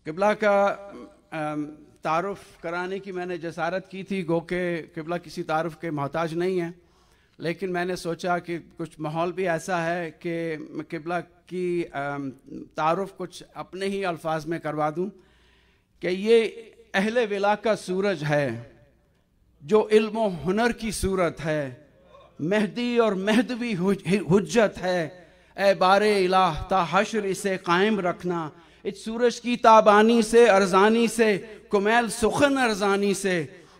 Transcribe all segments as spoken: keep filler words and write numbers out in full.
किबला का तारुफ कराने की मैंने जसारत की थी, गो के किबला किसी तारुफ के मोहताज नहीं है, लेकिन मैंने सोचा कि कुछ माहौल भी ऐसा है कि मैं किबला की तारुफ कुछ अपने ही अल्फाज में करवा दूं कि ये अहले विला का सूरज है जो इल्म व हुनर की सूरत है, मेहदी और मेहदवी हुज्जत है, ए बारे इलाह ता हश्र इसे कायम रखना। इस सूरज की ताबानी से अरजानी से कुमैल सुखन अरजानी से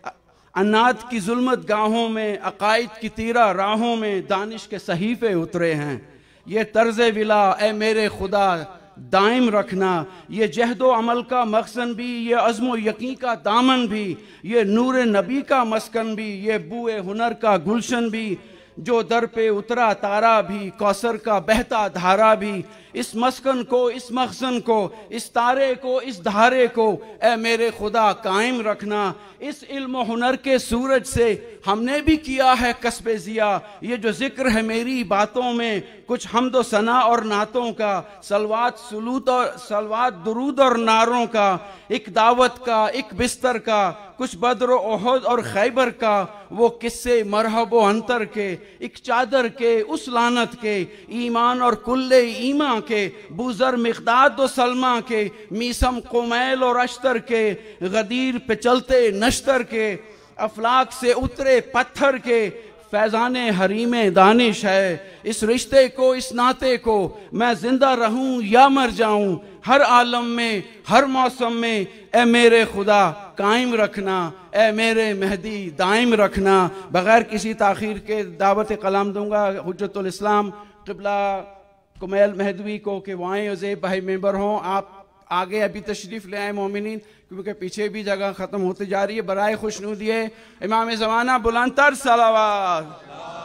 अन्नात की जुल्मत गाहों में अकायद की तीरा राहों में दानिश के सहीफे उतरे हैं। ये तर्ज विला ए मेरे खुदा दायम रखना, ये जहदो अमल का मकसन भी, ये अज़्मो यकीन का दामन भी, ये नूर नबी का मस्कन भी, ये बुए हुनर का गुलशन भी, जो दर पे उतरा तारा भी, कौसर का बहता धारा भी, इस मस्कन को, इस मखसन को, इस तारे को, इस धारे को ए मेरे खुदा कायम रखना। इस इल्म हुनर के सूरज से हमने भी किया है कस्बे ज़िया, ये जो जिक्र है मेरी बातों में कुछ हमदो सना और नातों का, सलवात सुलूत और सलवात दुरूद और नारों का, एक दावत का, एक बिस्तर का, कुछ बद्र ओहद और खैबर का, वो किस्से मरहब व अंतर के, एक चादर के, उस लानत के, ईमान और कुल्ले ईमा के, बुजर मिक़दाद व सलमा के, मीसम कुमैल और अश्तर के, गदीर पे चलते नश्तर के, अफलाक से उतरे पत्थर के, फैज़ाने हरीमे दानिश है। इस रिश्ते को, इस नाते को मैं जिंदा रहूं या मर जाऊं, हर आलम में, हर मौसम में ए मेरे खुदा कायम रखना, ए मेरे मेहदी दायम रखना। बगैर किसी ताखीर के दावत कलाम दूंगा हुज्जतुल इस्लाम क़िबला कुमैल मेहदवी को कि वो आए ज़ेब भाई मेंबर हों। आप आगे अभी तशरीफ़ ले आए मोमिनीन, क्योंकि पीछे भी जगह ख़त्म होती जा रही है। बराए खुशनूदी है इमाम ज़माना बुलंदतर सलावत।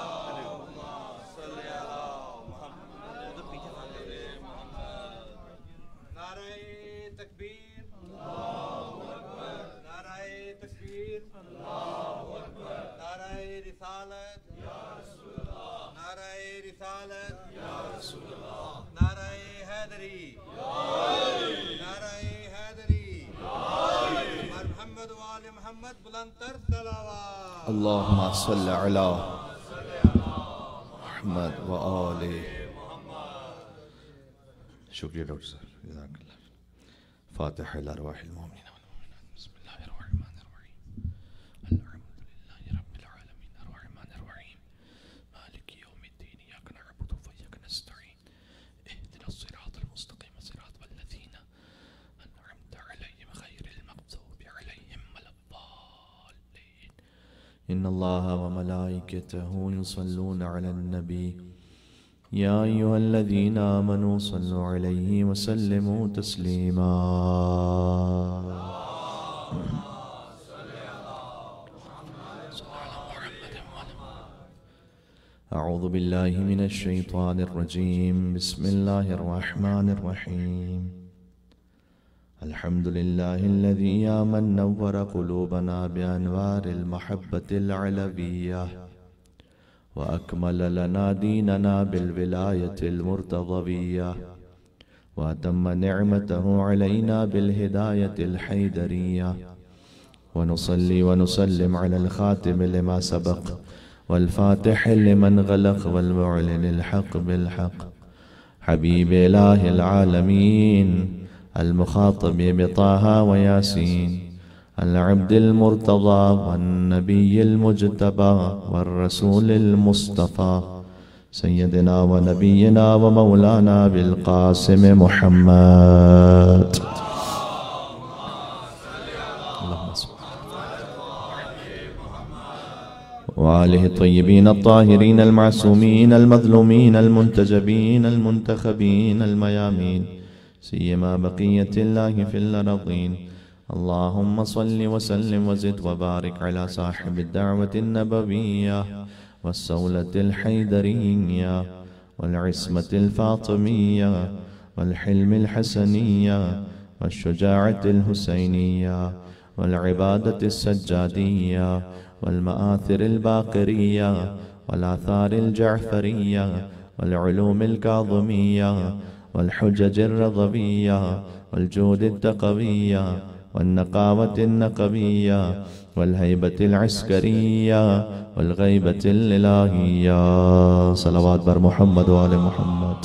अल्लाहुम्मा सल्लि अला मुहम्मद व आले। शुक्रिया डॉक्टर साहब, जज़ाकल्लाह। फातिहा इला अर्वाहिल मोमिनीन। इन्नल्लाह व मलाइकतहु युसल्लूना अलन नबी या अय्युहल्लज़ीना आमनू सल्लु अलैहि व सल्लिमू तस्लीमा। अऊज़ु बिल्लाहि मिनश शैतानिर रजीम। बिस्मिल्लाहिर रहमानिर रहीम। अल्हम्दुलिल्लाहिल्लज़ी आमन नव्वर क़ुलूबना बिअनवारिल महब्बतिल अलविय्या व अकमल लना दीनना बिल विलायतिल मुर्तज़विय्या व अतम्म निअमतहु अलैना बिल हिदायतिल हैदरिय्या व नुसल्ली व नुसल्लिम अलल ख़ातिम लिमा सबक़ वल फ़ातिह लिमन गलक़ वल मुअलिनिल हक़्क़ बिल हक़्क़ हबीब इलाहिल आलमीन अल-मुख़ातब बिताहा व यासीन अल-अब्दिल मुर्तज़ा वन्नबिय्यिल मुज्तबा वर्रसूलिल मुस्तफ़ा सय्यदिना व नबिय्यिना व मौलाना बिल क़ासिम मुहम्मद व आलिहि तय्यबीन अत्ताहिरीन अल-मासूमीन अल-मज़लूमीन अल-मुंतजबीन अल-मुंतखबीन अल-मयामीन सियमा बक़िय्यतिल्लाहि फिल अर्ज़ीन। अल्लाहुम्मा सल्लि व सल्लिम व ज़िद व बारिक अला साहिबिद दअवतिन नबविय्या वस्सौलतिल हैदरिय्या वल इस्मतिल फ़ातिमिय्या वल हिल्मिल हसनिय्या वश्शुजाअतिल हुसैनिय्या वल इबादतिस सज्जादिय्या वल मआथिरिल बाक़िरिय्या वल आथारिल जअफ़रिय्या वल उलूमिल काज़िमिय्या वल हुज्जजिर रज़विय्या वल्जूद तक़विय्या वन्नक़ावत नक़विय्या वल्हैबत अस्करिय्या वल्ग़ैबत इलाहिय्या। सलावत बर मुहम्मद व आले मुहम्मद।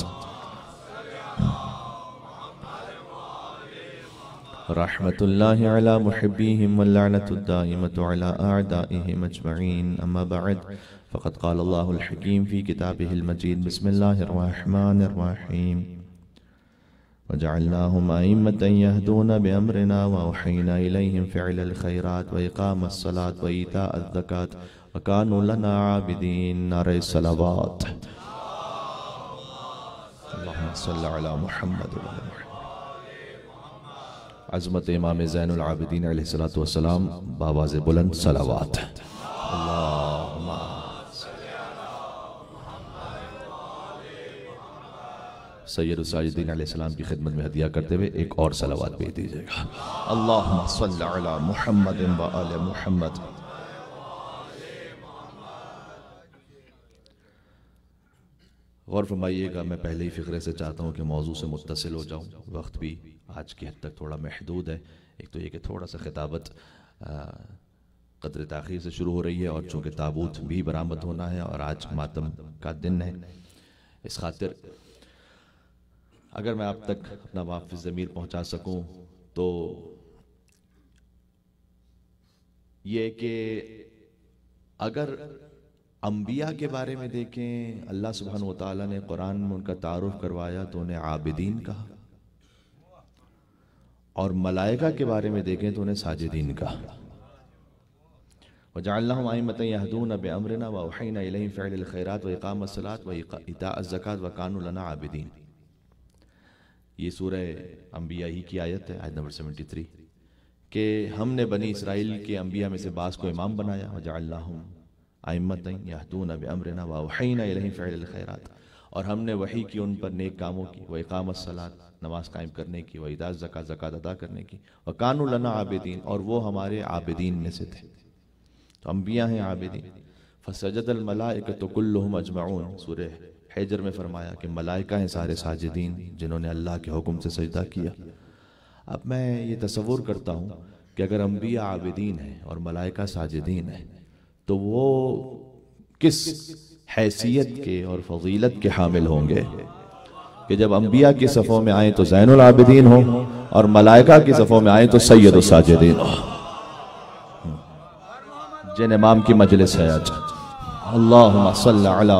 रहमतुल्लाहि अला मुहिब्बिहिम वल्लअनतु दाइमतु अला अअदाइहिम अजमईन। अम्मा बअद फ़क़द क़ाल अल्लाहुल हकीम फ़ी किताबिहिल मजीद। बिस्मिल्लाहिर रहमानिर रहीम। वजअलनाहुम अइम्मतन यहदूना बिअम्रिना व औहयना इलैहिम फ़िअलल खैरात व इक़ामस सलात व ईताअज़ ज़कात व कानू लना आबिदीन। नारे सलावत। अल्लाहुम्मा सल्लि अला मुहम्मद व आले मुहम्मद। अज़मत इमाम ज़ैनुल आबिदीन अलैहिस्सलातु वस्सलाम बावाज़े बुलंद सलावत। अल्लाहुम्मा सैयदुस साजिदीन अलैहिस्सलाम की खिदमत में हदिया करते हुए एक और सलावत भेज दीजिएगा। अल्लाहुम्मा सल्लि अला मुहम्मद व आले मुहम्मद। गौर फरमाइएगा, मैं पहले ही फ़िक्रे से चाहता हूँ कि मौजू से मुत्तसिल हो जाऊँ। वक्त भी आज की हद तक थोड़ा महदूद है। एक तो ये कि थोड़ा सा खिताबत कदर ताख़ीर से शुरू हो रही है और चूँकि ताबूत भी बरामद होना है और आज मातम का दिन है, इस खातिर अगर मैं आप तक अपना वाफ़िज़ ज़मीर पहुँचा सकूँ तो ये कि अगर अंबिया के बारे में देखें, अल्लाह सुब्हानहू व तआला ने कुरान में उनका तारुफ करवाया तो उन्हें आबिदीन कहा, और मलाइका के बारे में देखें तो उन्हें साजिदीन कहा। वजअलनाहुम अइम्मतन यहदूना बिअम्रिना व औहयना इलैहिम फ़िअलल खैरात व इक़ामस सलात व ईताअज़ ज़कात व कानू लना आबिदीन। ये सूरह अंबिया ही की आयत है, आयत नंबर तिहत्तर, कि हमने बनी इसराइल के अंबिया में से बास को इमाम बनाया। वजअलनाहुम अइम्मतन यहदूना बिअम्रिना व औहयना इलैहिम फ़िअलल खैरात, और हमने वही की उन पर नेक कामों की, व इक़ामस सलात नमाज कायम करने की, व ईताअज़ ज़कात ज़कात अदा करने की, व कानू लना आबिदीन, और वो हमारे आबिदीन में से थे। तो अंबिया हैं आबिदीन। फसजदल मलाइकतु कुल्लुहुम अजमऊन, सूरह हिजर में फरमाया कि मलाइका हैं सारे साजिदीन जिन्होंने अल्लाह के हुक्म से सजदा किया। अब मैं ये तसव्वुर करता हूँ कि अगर अंबिया आबिदीन हैं और मलाइका साजिदीन हैं तो वो किस हैसियत के और फजीलत के हामिल होंगे कि जब अंबिया की सफ़ों में आए तो ज़ैनुल आबिदीन हो और मलाइका की सफ़ों में आए तो सैयदुस साजिदीन हो, जिन इमाम की मजलिस है आज। अल्लाहुम्मा सल्लि अला।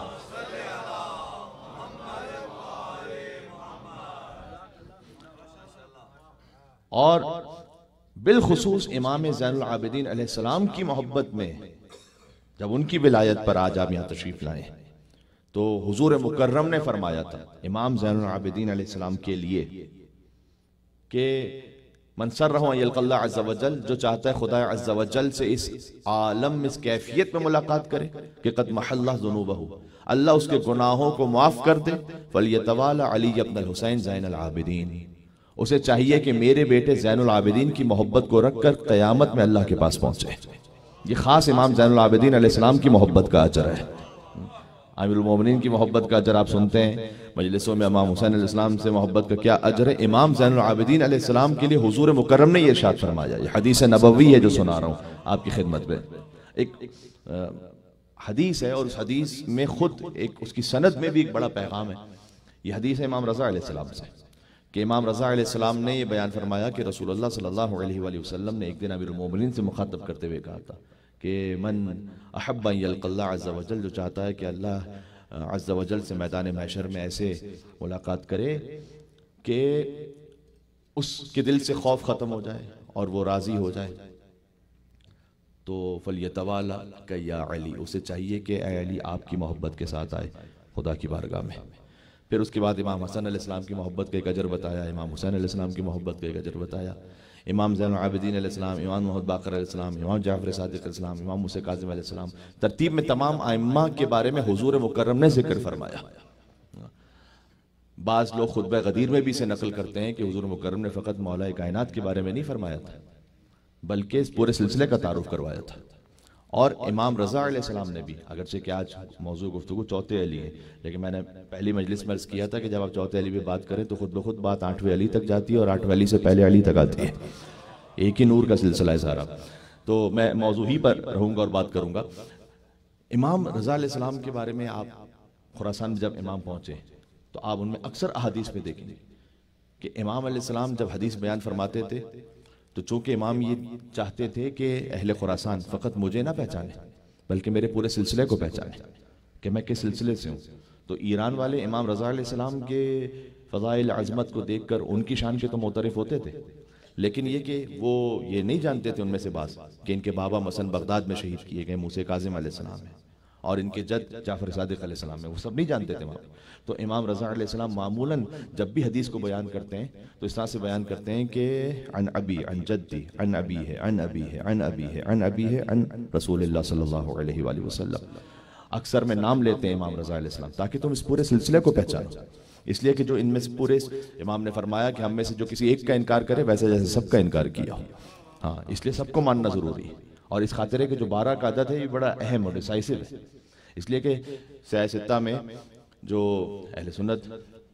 और बिलखुसूस इमाम ज़ैनुल आबिदीन अलैहिस्सलाम की मोहब्बत में जब उनकी विलायत पर आज आप यहाँ तशरीफ़ लाए तो हुजूर मुकर्रम ने फरमाया था इमाम ज़ैनुल आबिदीन अलैहिस्सलाम के लिए कि मन सर्रहु अन यल्क़ल्लाह अज़्ज़ व जल, जो चाहता है खुदा अज़्ज़ व जल से इस आलम, इस कैफियत में मुलाकात करे कि क़द महल्ला ज़ुनूबहु, अल्लाह उसके गुनाहों को माफ़ कर दे। फ़लियतवाला अली इब्न हुसैन ज़ैनुल आबिदीन, उसे चाहिए कि मेरे बेटे ज़ैनुल आबिदीन की मोहब्बत को रखकर क़यामत में अल्लाह के पास पहुँचे। ये ख़ास इमाम ज़ैनुल आबिदीन अलैहिस्सलाम की मोहब्बत का अजर है। अमीरुल मोमिनीन की मोहब्बत का अजर आप सुनते हैं मजलिसों में, इमाम हुसैन अलैहिस्सलाम से मोहब्बत का क्या अजर है। इमाम ज़ैनुल आबिदीन अलैहिस्सलाम के लिए हुजूर मुकर्रम ने ये इरशाद फरमाया, ये हदीस नबवी है जो सुना रहा हूँ आपकी खिदमत में। एक हदीस है और उस हदीस में खुद एक उसकी सनद में भी एक बड़ा पैगाम है। ये हदीस है इमाम रज़ा अलैहिस्सलाम से कि इमाम रज़ा अलैहिस्सलाम ने ये बयान फरमाया कि रसूलुल्लाह सल्लल्लाहु अलैहि वसल्लम ने एक दिन अमीरुल मोमिनीन से मुखातब करते हुए कहा था कि मन अहब्ब अन यल्क़ल्लाह अज़्ज़ व जल, जो चाहता है कि अल्लाह अज़्ज़ व जल से मैदान महशर में ऐसे मुलाकात करे कि उसके दिल से खौफ ख़त्म हो जाए और वो राज़ी हो जाए, तो फ़लियतवाला का या अली, उसे चाहिए कि ए अली आपकी मोहब्बत के साथ आए खुदा की बारगाह में। फिर उसके बाद इमाम हसन अलैहिस्सलाम की मोहब्बत का एक अजर बताया, इमाम हुसैन अलैहिस्सलाम की मोहब्बत का एक अजर बताया, इमाम ज़ैनुल आबिदीन अलैहिस्सलाम, इमाम मोहम्मद बाक़िर अलैहिस्सलाम, इमाम जाफ़र सादिक़ अलैहिस्सलाम, इमाम मूसा काज़िम अलैहिस्सलाम, तरतीब में तमाम आइम्मा के बारे में हुजूर मुकर्रम ने जिक्र फरमाया। बाज़ लोग खुतबा गदीर में भी इसे नकल करते हैं कि हुजूर मुकर्रम ने फ़कत मौला कायनात के बारे में नहीं फरमाया था बल्कि इस पूरे सिलसिले का तारुफ करवाया था। और इमाम रज़ा अलैहिस्सलाम ने भी, अगरचे कि आज मौजू गुफ्तगू चौथे अली है, लेकिन मैंने पहली मजलिस में अर्ज़ किया था कि जब आप चौथे अली पे बात करें तो खुद ब खुद बात आठवें अली तक जाती है और आठवें अली से पहले अली तक आती है। एक ही नूर का सिलसिला है सारा। तो मैं मौजू ही पर रहूँगा और बात करूँगा। इमाम रज़ा अलैहिस्सलाम के बारे में आप खुरासान में जब इमाम पहुँचे तो आप उनमें अक्सर अहादीस में देखेंगे कि इमाम अलैहिस्सलाम जब हदीस बयान फरमाते थे तो चूंकि इमाम ये चाहते थे कि अहले खुरासान फ़कत मुझे ना पहचाने बल्कि मेरे पूरे सिलसिले को पहचाने कि मैं किस सिलसिले से हूँ। तो ईरान वाले इमाम रज़ा अलैहिस्सलाम के फ़ज़ाइल अज़मत को देखकर उनकी शान के तो मोतरफ़ होते थे, लेकिन ये कि वो ये नहीं जानते थे उनमें से बात कि इनके बाबा मसन बगदाद में शहीद किए गए मूसा काज़िम अलैहिस्सलाम है और इनके जद जाफ़र सादिक़ अलैहिस्सलाम है, वो सब नहीं जानते थे वहाँ। तो इमाम रज़ा अलैहिस्सलाम मामूलन जब भी हदीस को बयान करते हैं तो इस तरह से बयान करते हैं कि अन अबी अन जद्दी अन अबी है अन अबी है अन अबी है अन अबी है अन रसूलुल्लाह सल्लल्लाहु अलैहि वसल्लम। अक्सर में नाम लेते हैं इमाम रज़ा अलैहिस्सलाम ताकि तुम इस पूरे सिलसिले को पहचानो। इसलिए कि जो इनमें से पूरे इमाम ने फरमाया कि हम में से जो किसी एक का इनकार करे वैसे जैसे सबका इनकार किया। हाँ, इसलिए सबको मानना ज़रूरी है। और इस खातिर के जो बारह का अदद है ये बड़ा अहम और डिसाइसिव है, इसलिए कि सियासत्ता में जो अहले सुन्नत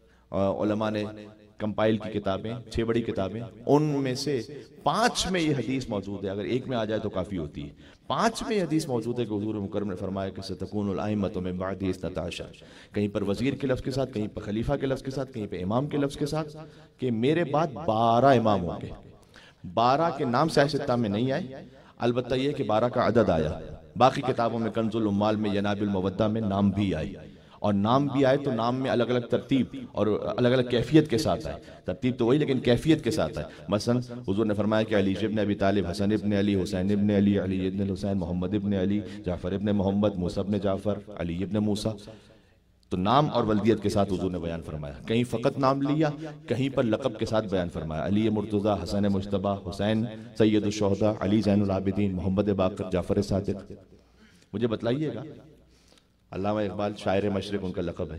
उलमा ने कंपाइल की किताबें, छह बड़ी किताबें, उनमें से पांच में ये हदीस मौजूद है। अगर एक में आ जाए तो काफ़ी होती है। पांच में हदीस मौजूद है कि हुजूर मुकर्रम ने फरमाया कि सतकूनुल अइम्मतु मिन बअदी इस्नता अशर, कहीं पर वजीर के लफ्ज़ के साथ, कहीं पर खलीफा के लफ्ज़ के साथ, कहीं पर इमाम के लफ्ज़ के साथ, कि मेरे बाद बारह इमाम होंगे। बारह के नाम सियासत्ता में नहीं आए, अलबत्ता यह कि बारह का अदद आया। बाकी किताबों में कंजुल उम्माल में, यनाबिल मवद्दा में नाम भी आई, और नाम भी आए तो नाम में अलग अलग तरतीब और अलग अलग कैफियत के साथ आए। तरतीब तो वही लेकिन कैफियत के साथ आए। मसलन हुजूर ने फरमाया कि अली इब्न अबी तालिब, हसन इब्न अली, हुसैन इब्न अली, अली इब्न हुसैन, मोहम्मद इब्न अली, जाफर इब्न मोहम्मद, मूसा इब्न जाफर, अली इब्न मूसा। तो नाम और वल्दियत के साथ हुजूर ने बयान फरमाया। कहीं फ़कत नाम लिया, कहीं पर लक़ब के साथ बयान फरमाया। Ali Murtaza, Hasan Mujtaba, Husain सैयदुश शुहदा, Ali Zainul Abidin, Muhammad Baqir, Jafar Sadiq. मुझे बतलाइएगा, अल्लामा इक़बाल शायर मशरिक़ उनका लक़ब है,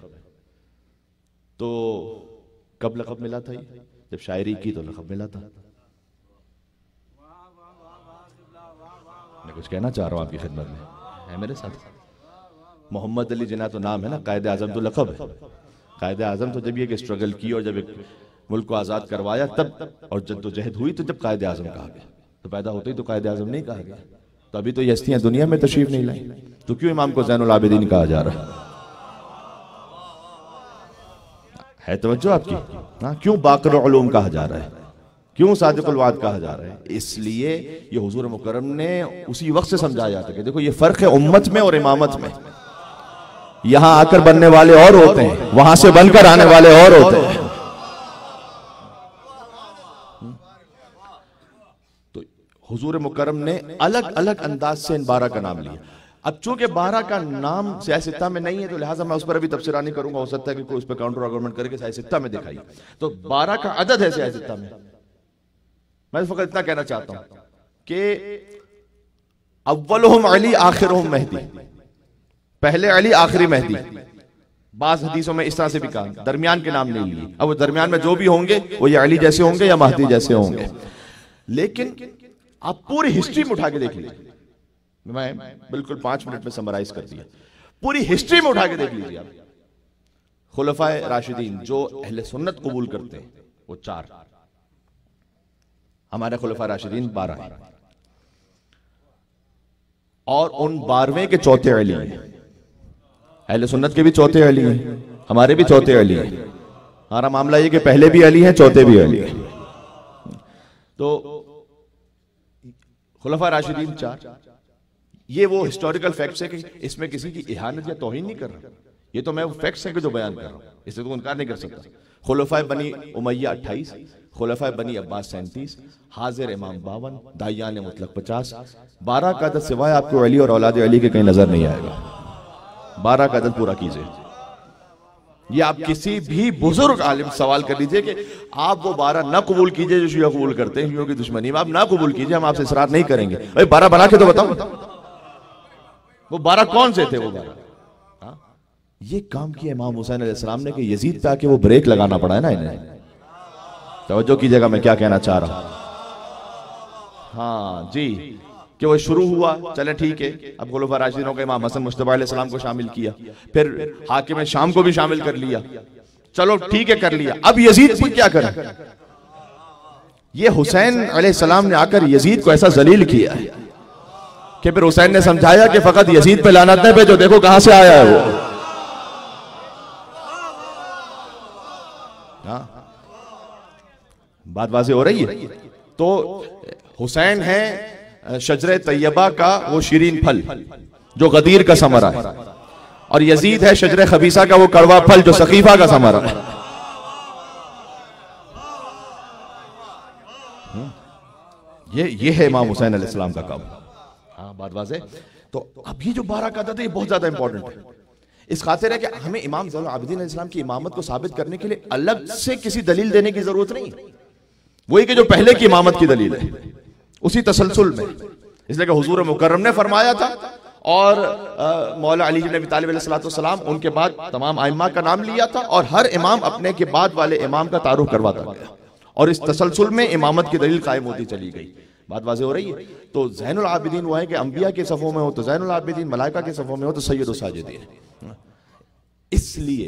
तो कब लक़ब मिला था? जब शायरी की तो लक़ब मिला था। मैं कुछ कहना चाह रहा हूँ आपकी खिदमत में, है मेरे साथ? मोहम्मद अली जिन्ना तो नाम है ना, कायदे आज़म तो लक़ब है। कायदे आज़म तो जब ये कि स्ट्रगल की और जब एक मुल्क को आज़ाद करवाया तब, और जद्दोजहद हुई तो जब कायदे आज़म कहा गया, तो पैदा होते ही तो कायदे आज़म नहीं कहा गया। तो अभी तो ये हस्तियां दुनिया में तशरीफ नहीं लाई, तो क्यों इमाम को ज़ैनुल आबिदीन कहा जा रहा है? तवज्जो आपकी? हाँ, क्यों बाक़िर उलूम कहा जा रहा है? क्यों सादिक़ुल वाद कहा जा रहा है? इसलिए ये हुजूर मुकर्रम ने उसी वक्त से समझाया था कि देखो ये फ़र्क है उम्मत में और इमामत में। यहां आकर बनने वाले और होते हैं, वहां से बनकर आने वाले और होते हैं। तो हुजूर मुकर्रम ने अलग अलग अंदाज से इन बारह का नाम लिया। अब चूंकि बारह का नाम सियासत्ता में नहीं है तो लिहाजा मैं उस पर अभी तफसीरा नहीं करूंगा, हो सकता है कि कोई उस पर काउंटर आर्गुमेंट करके सियासत्ता में दिखाइए। तो बारह का अदद है सियासत्ता में। मैं फकत इतना कहना चाहता हूं कि अव्वलुहुम अली आखिरुहुम मेहदी, पहले अली आखिरी मेहदी। बाज़ हदीसों में इस तरह से भी कहा, दरमियान के नाम नहीं लिए। अब वो दरमियान में जो भी होंगे वो या अली जैसे होंगे या महदी जैसे होंगे। लेकिन आप पूरी हिस्ट्री में उठा के देख लीजिए, मैं बिल्कुल पांच मिनट में समराइज कर दिया। पूरी हिस्ट्री में उठा के देख लीजिए आप, खुलफाए राशिदीन जो अहले सुन्नत कबूल करते हैं वो चार, हमारे खुलफाए राशिदीन बारह हैं, और उन बारहवें के चौथे अली हैं। अहले सुन्नत के भी चौथे अली हैं, हमारे भी चौथे अली हैं। हमारा मामला ये कि पहले भी अली हैं, चौथे भी अली हैं। तो खुलफाए राशिदीन चार, ये वो हिस्टोरिकल फैक्ट्स है कि इसमें किसी की इहानत या तौहीन नहीं कर रहा। ये तो मैं वो फैक्ट्स हैं कि जो बयान कर रहा हूं, इसे तो इनकार नहीं कर सकता। खुलफाए बनी उमैया अट्ठाईस, खुलफाए बनी अब्बास सैंतीस, हाजिर इमाम बावन, दायान मुतलक पचास। बारह का अदद सिवाय आपको अली और औलाद अली के कहीं नजर नहीं आएगा। बारह का अदद पूरा कीजिए। ये आप किसी भी बुजुर्ग आलिम सवाल कर लीजिए कि आप वो बारह ना कबूल कीजिए जो शिया कबूल करते हैं, शियों की दुश्मनी में आप ना कबूल कीजिए, हम आपसे इसरार नहीं करेंगे। भाई बारह बना के तो बताओ वो बारह कौन से थे? वो बारह ये काम किया इमाम हुसैन अलैहिस्सलाम ने कि यजीद पे आके वो ब्रेक लगाना पड़ा है ना इन्हें। तवज्जो कीजिएगा मैं क्या कहना चाह रहा हूं। हाँ जी, कि वो शुरू हुआ, चले ठीक है, अब खुलफा राशिदीनों के इमाम हसन मुश्तबा अलैहिस्सलाम को शामिल किया, फिर हाकिम शाम को भी शामिल कर लिया, चलो ठीक है कर लिया, अब यजीद को क्या करें? ये हुसैन अलैहिस्सलाम ने आकर यजीद को ऐसा जलील किया है कि फिर हुसैन ने समझाया कि फकत यजीद पे लानत न भेजो, देखो कहां से आया है वो। हाँ, बात वाज़ेह हो रही है। तो हुसैन है शजरे तैयबा का वो शीरीन फल जो गदीर का समरा है, और यजीद है शजरे खबीसा का वो कड़वा फल जो सकीफा का समरा है। ये ये है इमाम हुसैन अलैहिस्सलाम का काम। हाँ, बात वाज़ेह। तो अब ये जो बारह का अदद है ये बहुत ज्यादा इंपॉर्टेंट है, इस खातिर है कि हमें इमाम ज़ैनुल आबिदीन अलैहिस्सलाम की इमामत को साबित करने के लिए अलग से किसी दलील देने की जरूरत नहीं। वही कि जो पहले की इमामत की दलील है उसी तसलसल में, इसलिए कि हुजूर मुकर्रम ने फरमाया था, और आ, मौला अली नबी तालिब अलैहिस्सलाम उनके बाद तमाम आइम्मा का नाम लिया था, और हर इमाम अपने के बाद वाले इमाम का तारुफ करवाता गया, और इस तसलसल में इमामत की दलील कायम होती चली गई। बात वाज़ेह हो रही है। तो ज़ैनुल आबिदीन वो है कि अंबिया के सफ़ों में हो तो ज़ैनुल आबिदीन, मलाइका के सफ़ों में हो तो सय्यदुस साजिदीन। इसलिए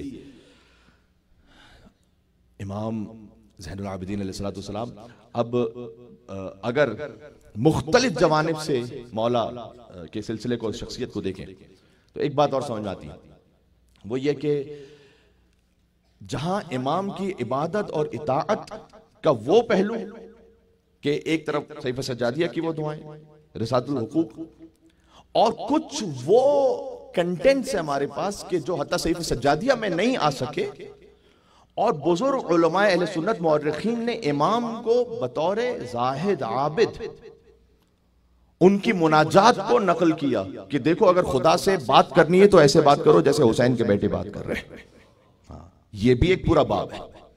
इमाम ज़ैनुल आबिदीन अलैहिस्सलाम अब अगर मुख्तलिफ जवानिब से मौला के सिलसिले को, शख्सियत को देखें तो एक बात और समझ में आती है, वो ये कि जहां इमाम की इबादत और इताअत का वो पहलू कि एक तरफ सहीफ़ सज्जादिया की वो दुआएं, रिसालतुल हुकूक, और कुछ वो कंटेंट्स है हमारे पास कि जो हत्ता सहीफ़ सज्जादिया में नहीं आ सके, और बुजुर्ग उलमाए अहले सुन्नत मुअर्रिखीन ने इमाम को बतौर ज़ाहिद आबिद उनकी मुनाजात को नकल किया कि देखो अगर खुदा से बात करनी है तो ऐसे बात करो जैसे हुसैन के बेटे बात कर रहे हैं। हाँ, ये भी एक पूरा बाब है।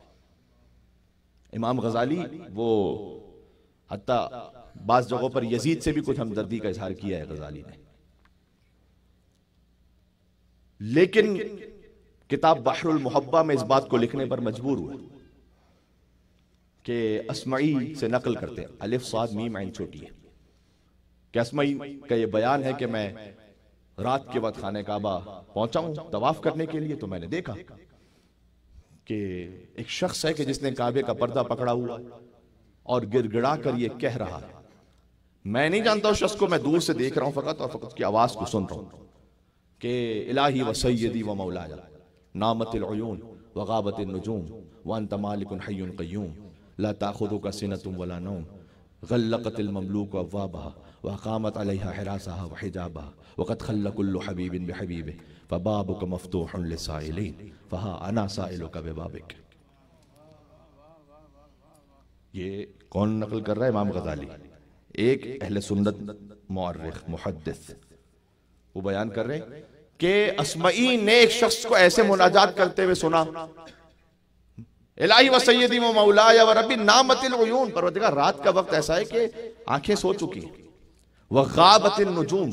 इमाम गजाली वो हत्ता बाज़ जगहों पर यजीद से भी कुछ हमदर्दी का इजहार किया है गजाली ने, लेकिन किताब बहरुल मुहब्बा में इस बात को लिखने पर मजबूर हुए कि अस्मई से नकल करते हैं, अलिफ साद मीम ऐन छोटी है, कि अस्मई का ये बयान है कि मैं रात के वक्त खाने काबा पहुंचा हूं तवाफ करने के लिए, तो मैंने देखा कि एक शख्स है कि जिसने काबे का पर्दा पकड़ा हुआ और गिड़गिड़ा कर ये कह रहा है, मैं नहीं जानता उस शख्स को, मैं दूर से देख रहा हूं फकत, और फकत की आवाज को सुन रहा हूं कि इलाही व सय्यदी व मौलाया नामतिल उयून व गाबतिन नुजूम व अंत मालिकुन हय्युन क़य्यूम ला ताखुदुका सिनतुम वला नौम गल्लक़तिल ममलूक अब्वाबहा व अक़ामत अलैहा हिरासहा व हिजाबहा व क़द खल्ल कुल्लु हबीबिन बिहबीबिहि फबाबुका मफ़्तूहुन लिसाइलिन फहा अना साइलुका बिबाबिक। ये कौन नकल कर रहा है? इमाम गजाली, एक अहले सुन्नत मुअर्रिख मुहद्दिस, वो बयान कर रहे हैं कि अस्मई ने एक शख्स को ऐसे मुनाजात करते हुए सुना, इलाही व सय्यदी व मौलाया व रब्बी नामतिल उयून, परवरदिगार रात का वक्त ऐसा है कि आंखें सो चुकी हैं, व गाबतिन नुजूम,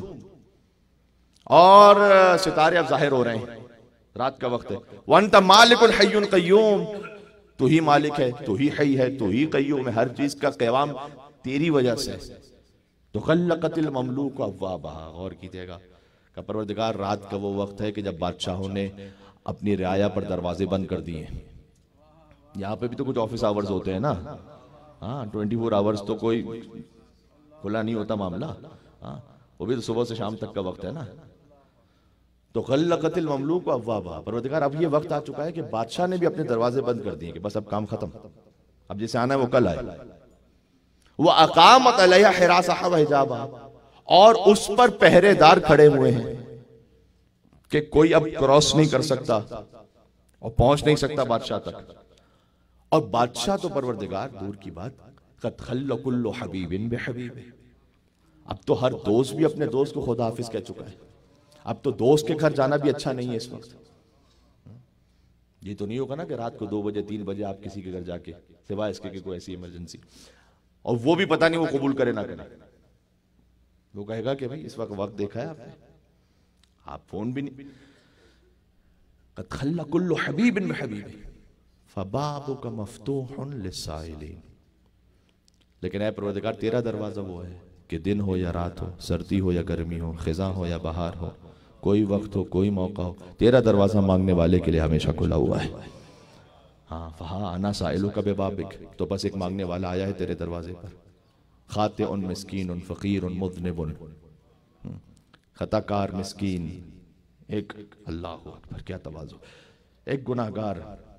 और सितारे अब जाहिर हो रहे हैं, रात का वक्त है, व अंत मालिकुन हय्युन क़य्यूम, तू ही मालिक है, तू ही हई है, तू ही क़य्यूम है, हर चीज का क़याम तेरी वजह से। तो गल्लक़तिल ममलूक अब्वाबहा, गौर कीजिएगा का परवरदिगार रात का वो वक्त है कि जब बादशाहों ने अपनी रियाया पर दरवाजे बंद कर दिए। यहाँ पे भी तो कुछ ऑफिस आवर्स होते हैं ना, हाँ, ट्वेंटी फोर आवर्स तो कोई खुला नहीं होता मामला, हाँ, वो भी तो सुबह से शाम तक का वक्त है ना। तो गल्लक़तिल ममलूक अब्वाबहा, परवरदिगार अब ये वक्त आ चुका है कि बादशाह ने भी अपने दरवाजे बंद कर दिए कि बस अब काम खत्म, अब जैसे आना है वो कल आए। वो अक़ामत अलैहा हिरासहा व हिजाबहा, और उस पर पहरेदार खड़े हुए हैं कि कोई अब क्रॉस नहीं कर सकता और पहुंच नहीं सकता बादशाह तक। और बादशाह तो परवरदिगार दूर की बात, क़द खल्ल कुल्लु हबीबिन बिहबीबिहि, अब तो हर दोस्त भी अपने दोस्त को खुदा हाफिज कह चुका है। अब तो दोस्त के घर जाना भी अच्छा नहीं है इस वक्त। ये तो नहीं होगा ना कि रात को दो बजे तीन बजे आप किसी के घर जाके, सिवाय इसके कि कोई ऐसी इमरजेंसी, और वो भी पता नहीं वो कबूल करे ना करे, वो कहेगा कि भाई इस वक्त वक्त देखा है आपने, आप फोन भी नहीं। क़द खल्ल कुल्लु हबीबिन बिहबीबिहि फबाबुका मफ़्तूहुन लिस्साइलिन, लेकिन ऐ परवरदिगार तेरा दरवाजा वो है कि दिन हो या रात हो, सर्दी हो या गर्मी हो, खिज़ां हो या बहार हो, कोई वक्त हो कोई मौका हो, तेरा दरवाज़ा मांगने वाले के लिए हमेशा खुला हुआ है। हाँ फ़हा आना साइलु का बेबाबिक, तो बस एक मांगने वाला आया है तेरे दरवाजे पर। खाते उन मिस्कीन उन फ़कीर उन मुज़निबुन, खताकार मिस्कीन, एक अल्लाह अकबर, क्या तवाज़ु, एक गुनाहगार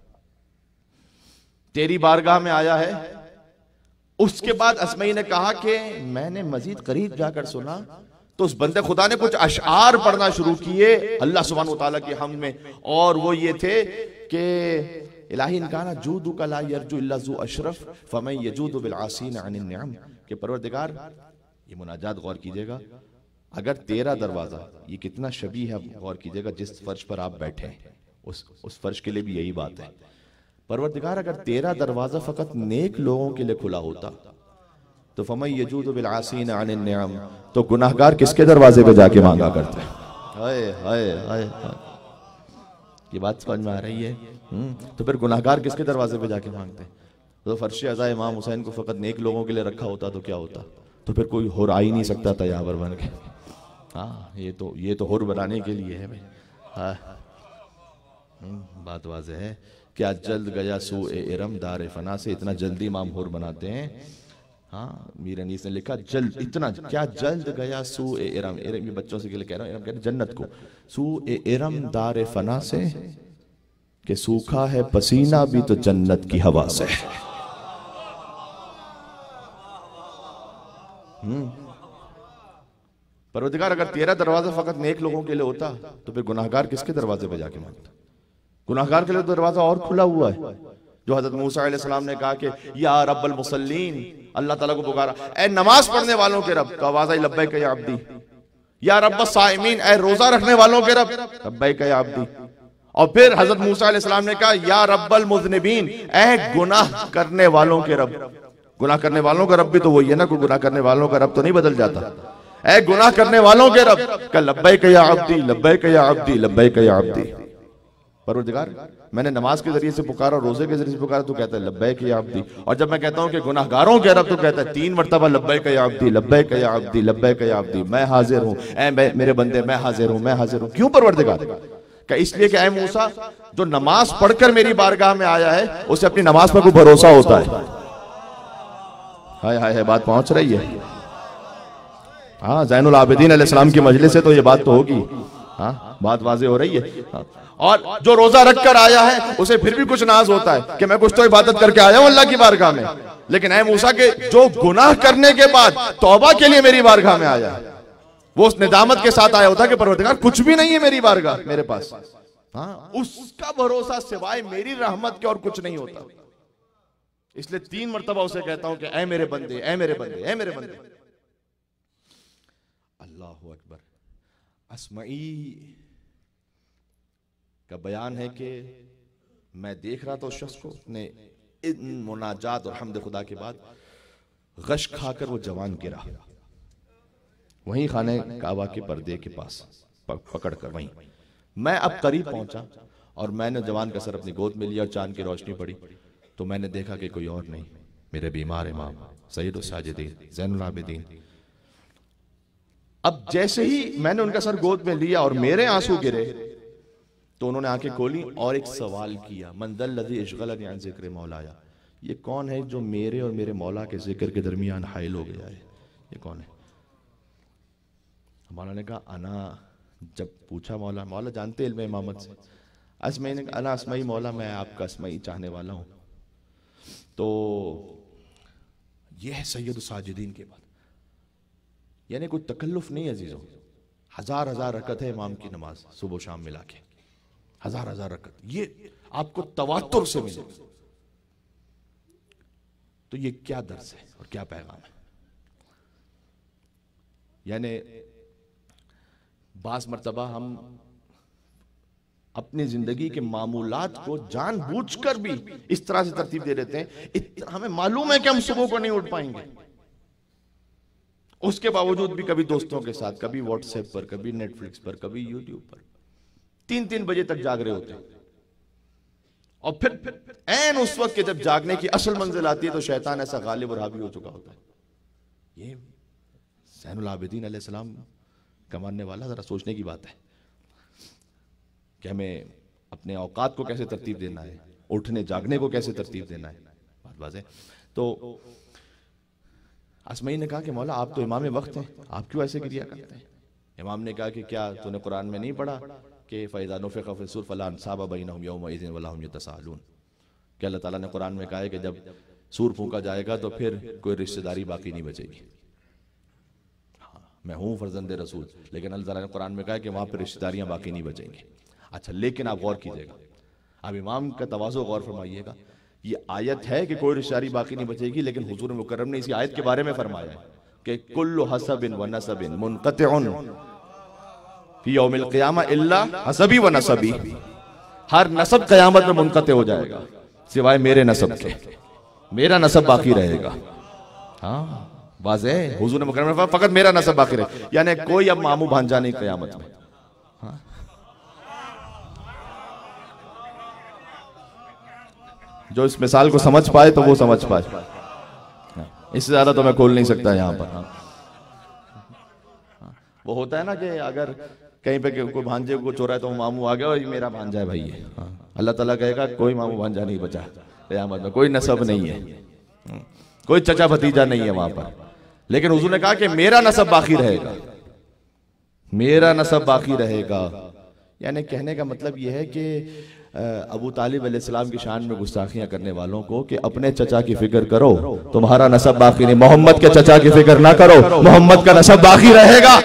तेरी बारगाह में आया है। उसके बाद अस्मई ने कहा कि मैंने मजीद करीब जाकर सुना तो उस बंदे खुदा ने कुछ अशआर पढ़ना शुरू किए अल्लाह सुब्हानहू व तआला की हम में, और वो ये थे कि इलाही इनकाना जूदु का ला यरजू इल्ला ज़ू अशरफ फमन यजूदु बिल आसीन अनिन निअम, कि परवरदिगार, ये मुनाजात गौर कीजिएगा, अगर तेरा दरवाजा, ये कितना शबीह है, गौर कीजिएगा, जिस फर्श पर आप बैठे हैं उस उस फर्श के लिए भी यही बात है। परवरदिगार अगर तेरा दरवाजा फकत नेक लोगों के लिए खुला होता तो फमन यजूदु बिल आसीन अनिन निअम, तो गुनाहगार किसके दरवाजे पे जाके मांगा करते हैं? हाय हाय हाय, ये बात समझ में आ रही है? तो फिर गुनाहगार किसके दरवाजे पे जाके मांगते हैं? तो फर्श अज़ा इमाम हुसैन को फकत नेक लोगों के लिए रखा होता तो क्या होता? तो फिर कोई हुर आ ही नहीं सकता था यहाँ पर बन के। हाँ, ये तो ये तो हुर बनाने के लिए है भाई। हाँ, बात वाज़ेह है। क्या जल्द गया सू ए इरम दार फना से, इतना जल्दी इमाम हुर बनाते हैं। हाँ, मीर अनीस ने लिखा जल्द, इतना क्या जल्द गया सू ए इरम, इरम ये बच्चों से के लिए कह रहा हूँ, इरम कह रहे जन्नत को, सू ए इरम दार फना से, कि सूखा है पसीना भी तो जन्नत की हवा से। हम्म परवरदिगार अगर तेरा दरवाजा फकत नेक लोगों के लिए होता तो फिर गुनाहगार किसके दरवाजे पे जाके मांगता? गुनाहगार के लिए तो दरवाजा और खुला हुआ है। जो हजरत मूसा अलैहिस्सलाम ने कहा कि या रब्बल मुसल्लीन, अल्लाह ताला को पुकारा, ए नमाज पढ़ने वालों के रब, तो आवाज आई लब्बैक या अब्दी। या रब्बस साइमीन, ए रोजा रखने वालों के रब, लब्बैक या अब्दी। और फिर हजरत मूसा अलैहिस्सलाम ने कहा या रब्बल मुज़निबीन, ए गुनाह करने वालों के रब। गुनाह करने वालों का रब भी तो वही है ना, कोई गुनाह करने वालों का रब तो नहीं बदल जाता। ए गुनाह करने वालों के रब, का लब्बैक या अब्दी, लब्बैक या अब्दी, लब्बैक या अब्दी। परवरदिगार मैंने नमाज के जरिए से पुकारा, रोजे के जरिए से पुकारा, तो कहता है लब्बैक या अब्दी। और जब मैं कहता हूं कि गुनाहगारों के रब, तो कहता है तीन मरतबा लब्बैक या अब्दी, लब्बैक या अब्दी, लब्बैक या अब्दी, मैं हाजिर हूं, ए मेरे बंदे मैं हाजिर हूं, मैं हाजिर हूं। क्यों परवरदिगार? क्या इसलिए कि ऐ मूसा, जो नमाज पढ़कर मेरी बारगाह में आया है उसे अपनी नमाज पर कोई भरोसा होता है। हाय हाय हाय, बात पहुंच रही है। हाँ, ज़ैनुल आबिदीन अलैहिस्सलाम की मजलिस से तो ये बात तो होगी। हाँ, बात वाज़ेह हो रही है। हाँ। और जो रोजा रख कर आया है उसे फिर भी कुछ नाज होता है कि मैं कुछ तो इबादत करके आया हूं अल्लाह की बारगाह में। लेकिन ऐ मूसा के जो गुनाह करने के बाद तौबा के लिए मेरी बारगाह में आया है, वो उस निदामत के साथ आया होता कि परवरदिगार कुछ भी नहीं है मेरी बारगाह मेरे पास। हाँ, उसका भरोसा सिवाय मेरी रहमत के और कुछ नहीं होता। इसलिए तीन मरतबा उसे कहता हूं कि ऐ मेरे बंदे, ऐ मेरे बंदे, ऐ मेरे बंदे। अल्लाहु अकबर। अस्मई का बयान है कि मैं देख रहा था उस शख्स को, उसने इन मुनाजात और हम्द खुदा के बाद गश खाकर वो जवान गिरा, वहीं खाने काबा के पर्दे के पास पकड़ कर। वहीं मैं अब करीब पहुंचा और मैंने जवान का सर अपनी गोद में लिया और चांद की रोशनी पड़ी तो मैंने देखा कि कोई और नहीं, मेरे बीमार इमाम सैयदुस साजिदीन ज़ैनुल आबिदीन। अब जैसे ही मैंने उनका सर गोद में लिया और मेरे आंसू गिरे तो उन्होंने आंखें खोली और एक सवाल किया, मंदल लज़ी इश्ग़लनी अन ज़िक्र मौलाया, ये कौन है जो मेरे और मेरे मौला के जिक्र के दरमियान हाइल हो गया है, ये कौन है? मौला ने कहा अना। जब पूछा मौला, मौला जानते इल्म इमामत से, अस्मई ने कहा अना अस्मई मौला, मैं आपका अस्मई चाहने वाला हूं। तो यह है सैयदुस साजिदीन के बाद, यानी कोई तकल्लुफ नहीं अजीजों। हजार हजार रकत है इमाम की नमाज सुबह शाम मिला के, हजार हजार रकत, ये आपको तवातुर से मिले। तो ये क्या दर्स है और क्या पैगाम है? यानी बास मर्तबा हम अपनी जिंदगी के मामूलात को जानबूझकर भी इस तरह से तरतीब दे देते हैं, हमें मालूम है कि हम सुबह को नहीं उठ पाएंगे, उसके बावजूद भी कभी दोस्तों के साथ, कभी व्हाट्सएप पर, कभी नेटफ्लिक्स पर, कभी यूट्यूब पर तीन तीन बजे तक जाग रहे होते हैं। और फिर ऐन उस वक्त के जब जागने की असल मंजिल आती है तो शैतान ऐसा गालिब और हावी हो चुका होता है। ये ज़ैनुल आबिदीन अलैहिस्सलाम का मानने वाला, ज़रा सोचने की बात है कि हमें अपने औकात को कैसे तरतीब देना है, उठने जागने को कैसे तरतीब देना है। बात बात है। तो आसमाई ने कहा कि मौला आप तो इमाम वक्त हैं, आप क्यों ऐसे क्रिया करते हैं। इमाम ने कहा कि क्या तूने कुरान में नहीं पढ़ा कि फ़इज़ा नुफ़िख़ फ़िस्सूर फ़ला अन्साबा बैनहुम यौमइज़िन वला हुम यतसाअलून, कि अल्लाह ताला ने कुरान में कहा है कि जब सूर फूंका जाएगा तो फिर कोई रिश्तेदारी बाकी नहीं बचेगी। हाँ, मैं हूँ फर्जंद रसूल, लेकिन अल्लाह ताला ने कुरान में कहा है कि वहाँ पर रिश्तेदारियाँ बाकी नहीं बचेंगी। अच्छा, लेकिन आप गौर कीजिएगा, आप इमाम का तवाज़ो गौर फरमाइएगा, ये आयत है कि कोई रिश्तेदारी बाकी नहीं बचेगी, लेकिन हुजूर मुकर्रम ने इसी आयत के बारे में फरमाया है कि कुल्लु हसबिन व नसबिन मुनक़तिउन फी यौमिल क़ियामा इल्ला हसबी व नसबी, हर नसब क़यामत में मुनक़ति हो जाएगा सिवाय मेरे नसब के, मेरा नसब बाकी रहेगा। हाँ वाज़ेह, हुजूर मुकर्रम ने फरमाया फकत मेरा नसब बाकी रहे, यानी कोई अब मामू भांजा नहीं क़यामत में। हाँ, जो इस मिसाल को समझ पाए तो वो समझ पाए, इससे ज्यादा तो मैं खोल नहीं सकता यहाँ पर। हाँ। वो होता है ना कि अगर कहीं पे कोई भांजे को चोरा है तो मामू आ गया और ये मेरा भांजा है भाई है। हाँ। अल्लाह ताला कहेगा कोई मामू भांजा नहीं बचा क़यामत में, कोई नसब नहीं है, कोई चचा भतीजा नहीं है वहां पर, लेकिन हुजूर ने कहा कि मेरा नसब बाकी रहेगा, मेरा नसब बाकी रहेगा। यानी कहने का मतलब यह है कि अबू तालिब अलैहिस्सलाम की शान में गुस्ताखियां करने वालों को कि अपने चचा की फिक्र करो, तुम्हारा नसब बाकी नहीं, मोहम्मद के चचा की फिक्र ना करो, मोहम्मद का नसब बाकी रहेगा।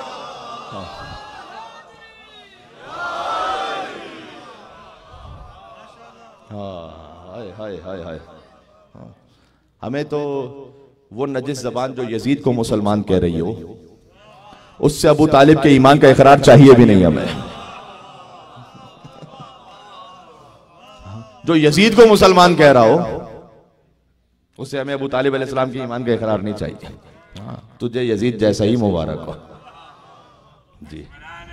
हाय हाय हाय हाय, हमें तो वो नजिस जबान जो यजीद को मुसलमान कह रही हो, उससे अबू तालिब के ईमान का इकरार चाहिए भी नहीं हमें। जो यजीद को मुसलमान कह रहा हो उससे हमें अबू तालिब अलैहिस्सलाम के ईमान का इकरार नहीं चाहिए। हाँ, तुझे यजीद जैसा ही मुबारक हो जी।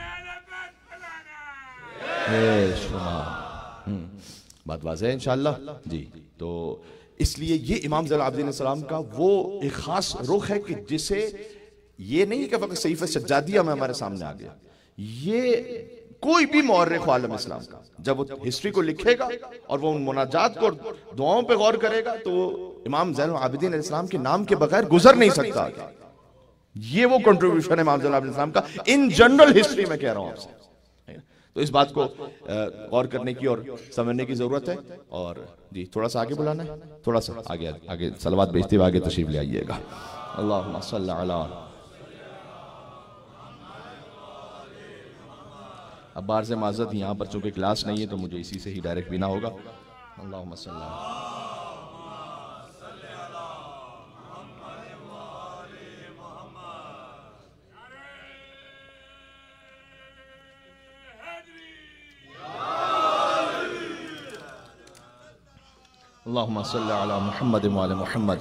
बात वाज़ेह है इंशाअल्लाह जी। तो इसलिए ये इमाम ज़ैनुल आबिदीन अलैहिस्सलाम का वो एक खास रुख है कि जिसे ये नहीं कि वक्त सहीफ़े सज्जादिया में हमारे सामने आ गया, ये कोई भी मौर्रिख़ आलम इस्लाम का जब वो हिस्ट्री को लिखेगा और वो उन मुनाजात को दुआओं पे गौर करेगा तो इमाम ज़ैनुल आबिदीन अलैहिस्सलाम के नाम के बगैर गुजर नहीं सकता। ये वो कंट्रीब्यूशन है इमाम ज़ैनुल आबिदीन अलैहिस्सलाम का इन जनरल हिस्ट्री में, कह रहा हूं आपसे। तो इस बात को गौर करने की और समझने की जरूरत है। और जी थोड़ा सा आगे बुलाना है, थोड़ा सा आगे आगे सलवात भेजते हुए आगे तशरीफ ले आइएगा। अल्लाहुम्मा सल्ली अला। अब बाहर से माजरत, यहाँ पर चूंकि क्लास नहीं है तो मुझे इसी से ही डायरेक्ट बिना होगा। अल्लाहुम्मा सल्ली। अल्लाहुम्मा सल्ली अला मुहम्मद व अला मुहम्मद।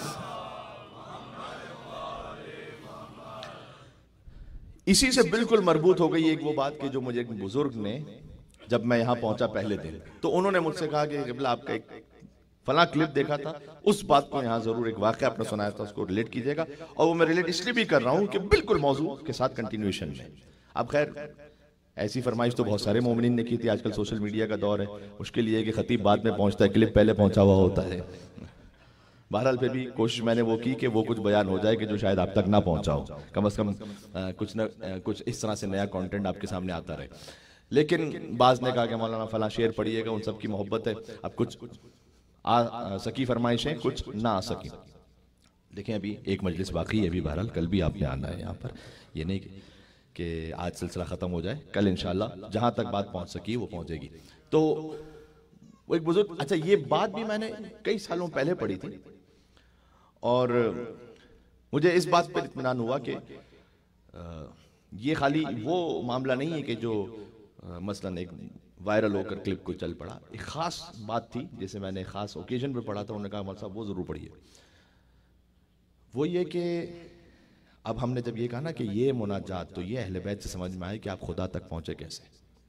इसी से बिल्कुल मरबूत हो गई एक वो बात कि जो मुझे एक बुजुर्ग ने, जब मैं यहाँ पहुंचा पहले दिन, तो उन्होंने मुझसे कहा कि क़िबला आपका एक फला क्लिप देखा था, उस बात को यहाँ जरूर एक वाक़या आपने सुनाया था उसको रिलेट कीजिएगा। और वो मैं रिलेट इसलिए भी कर रहा हूँ कि बिल्कुल मौजू के साथ कंटिन्यूएशन में। अब खैर ऐसी फरमाइश तो बहुत सारे मोमिनीन ने की थी, आजकल सोशल मीडिया का दौर है, मुश्किल ये है कि खतीब बाद में पहुंचता है, क्लिप पहले पहुंचा हुआ होता है। बहरहाल फिर भी कोशिश मैंने वो की कि वो कुछ बयान हो जाए कि जो शायद आप तक ना पहुंचा हो, कम से कम आ, कुछ न आ, कुछ इस तरह से नया कंटेंट आपके सामने आता रहे। लेकिन बाज ने कहा कि मौलाना फला शेर पढ़िएगा, उन सब की मोहब्बत है, अब कुछ आ, आ सकी फरमाइशें, कुछ ना आ सकी। देखें अभी एक मजलिस बाकी है, अभी बहरहाल कल भी आपने आना है यहाँ पर, ये नहीं कि आज सिलसिला ख़त्म हो जाए, कल इंशाल्लाह जहाँ तक बात पहुँच सकी वो पहुँचेगी। तो वो एक बुजुर्ग, अच्छा ये बात भी मैंने कई सालों पहले पढ़ी थी और मुझे इस बात पर इत्मीनान हुआ कि ये खाली वो मामला नहीं है कि जो मसलन एक वायरल होकर क्लिप को चल पड़ा, एक ख़ास बात थी जिसे मैंने ख़ास ओकेजन पे पढ़ा था। उन्होंने कहा मौलाना साहब वो ज़रूर पढ़िए। वो ये कि अब हमने जब ये कहा ना कि ये मुनाजात, तो ये अहले बैत से समझ में आए कि आप खुदा तक पहुंचे कैसे।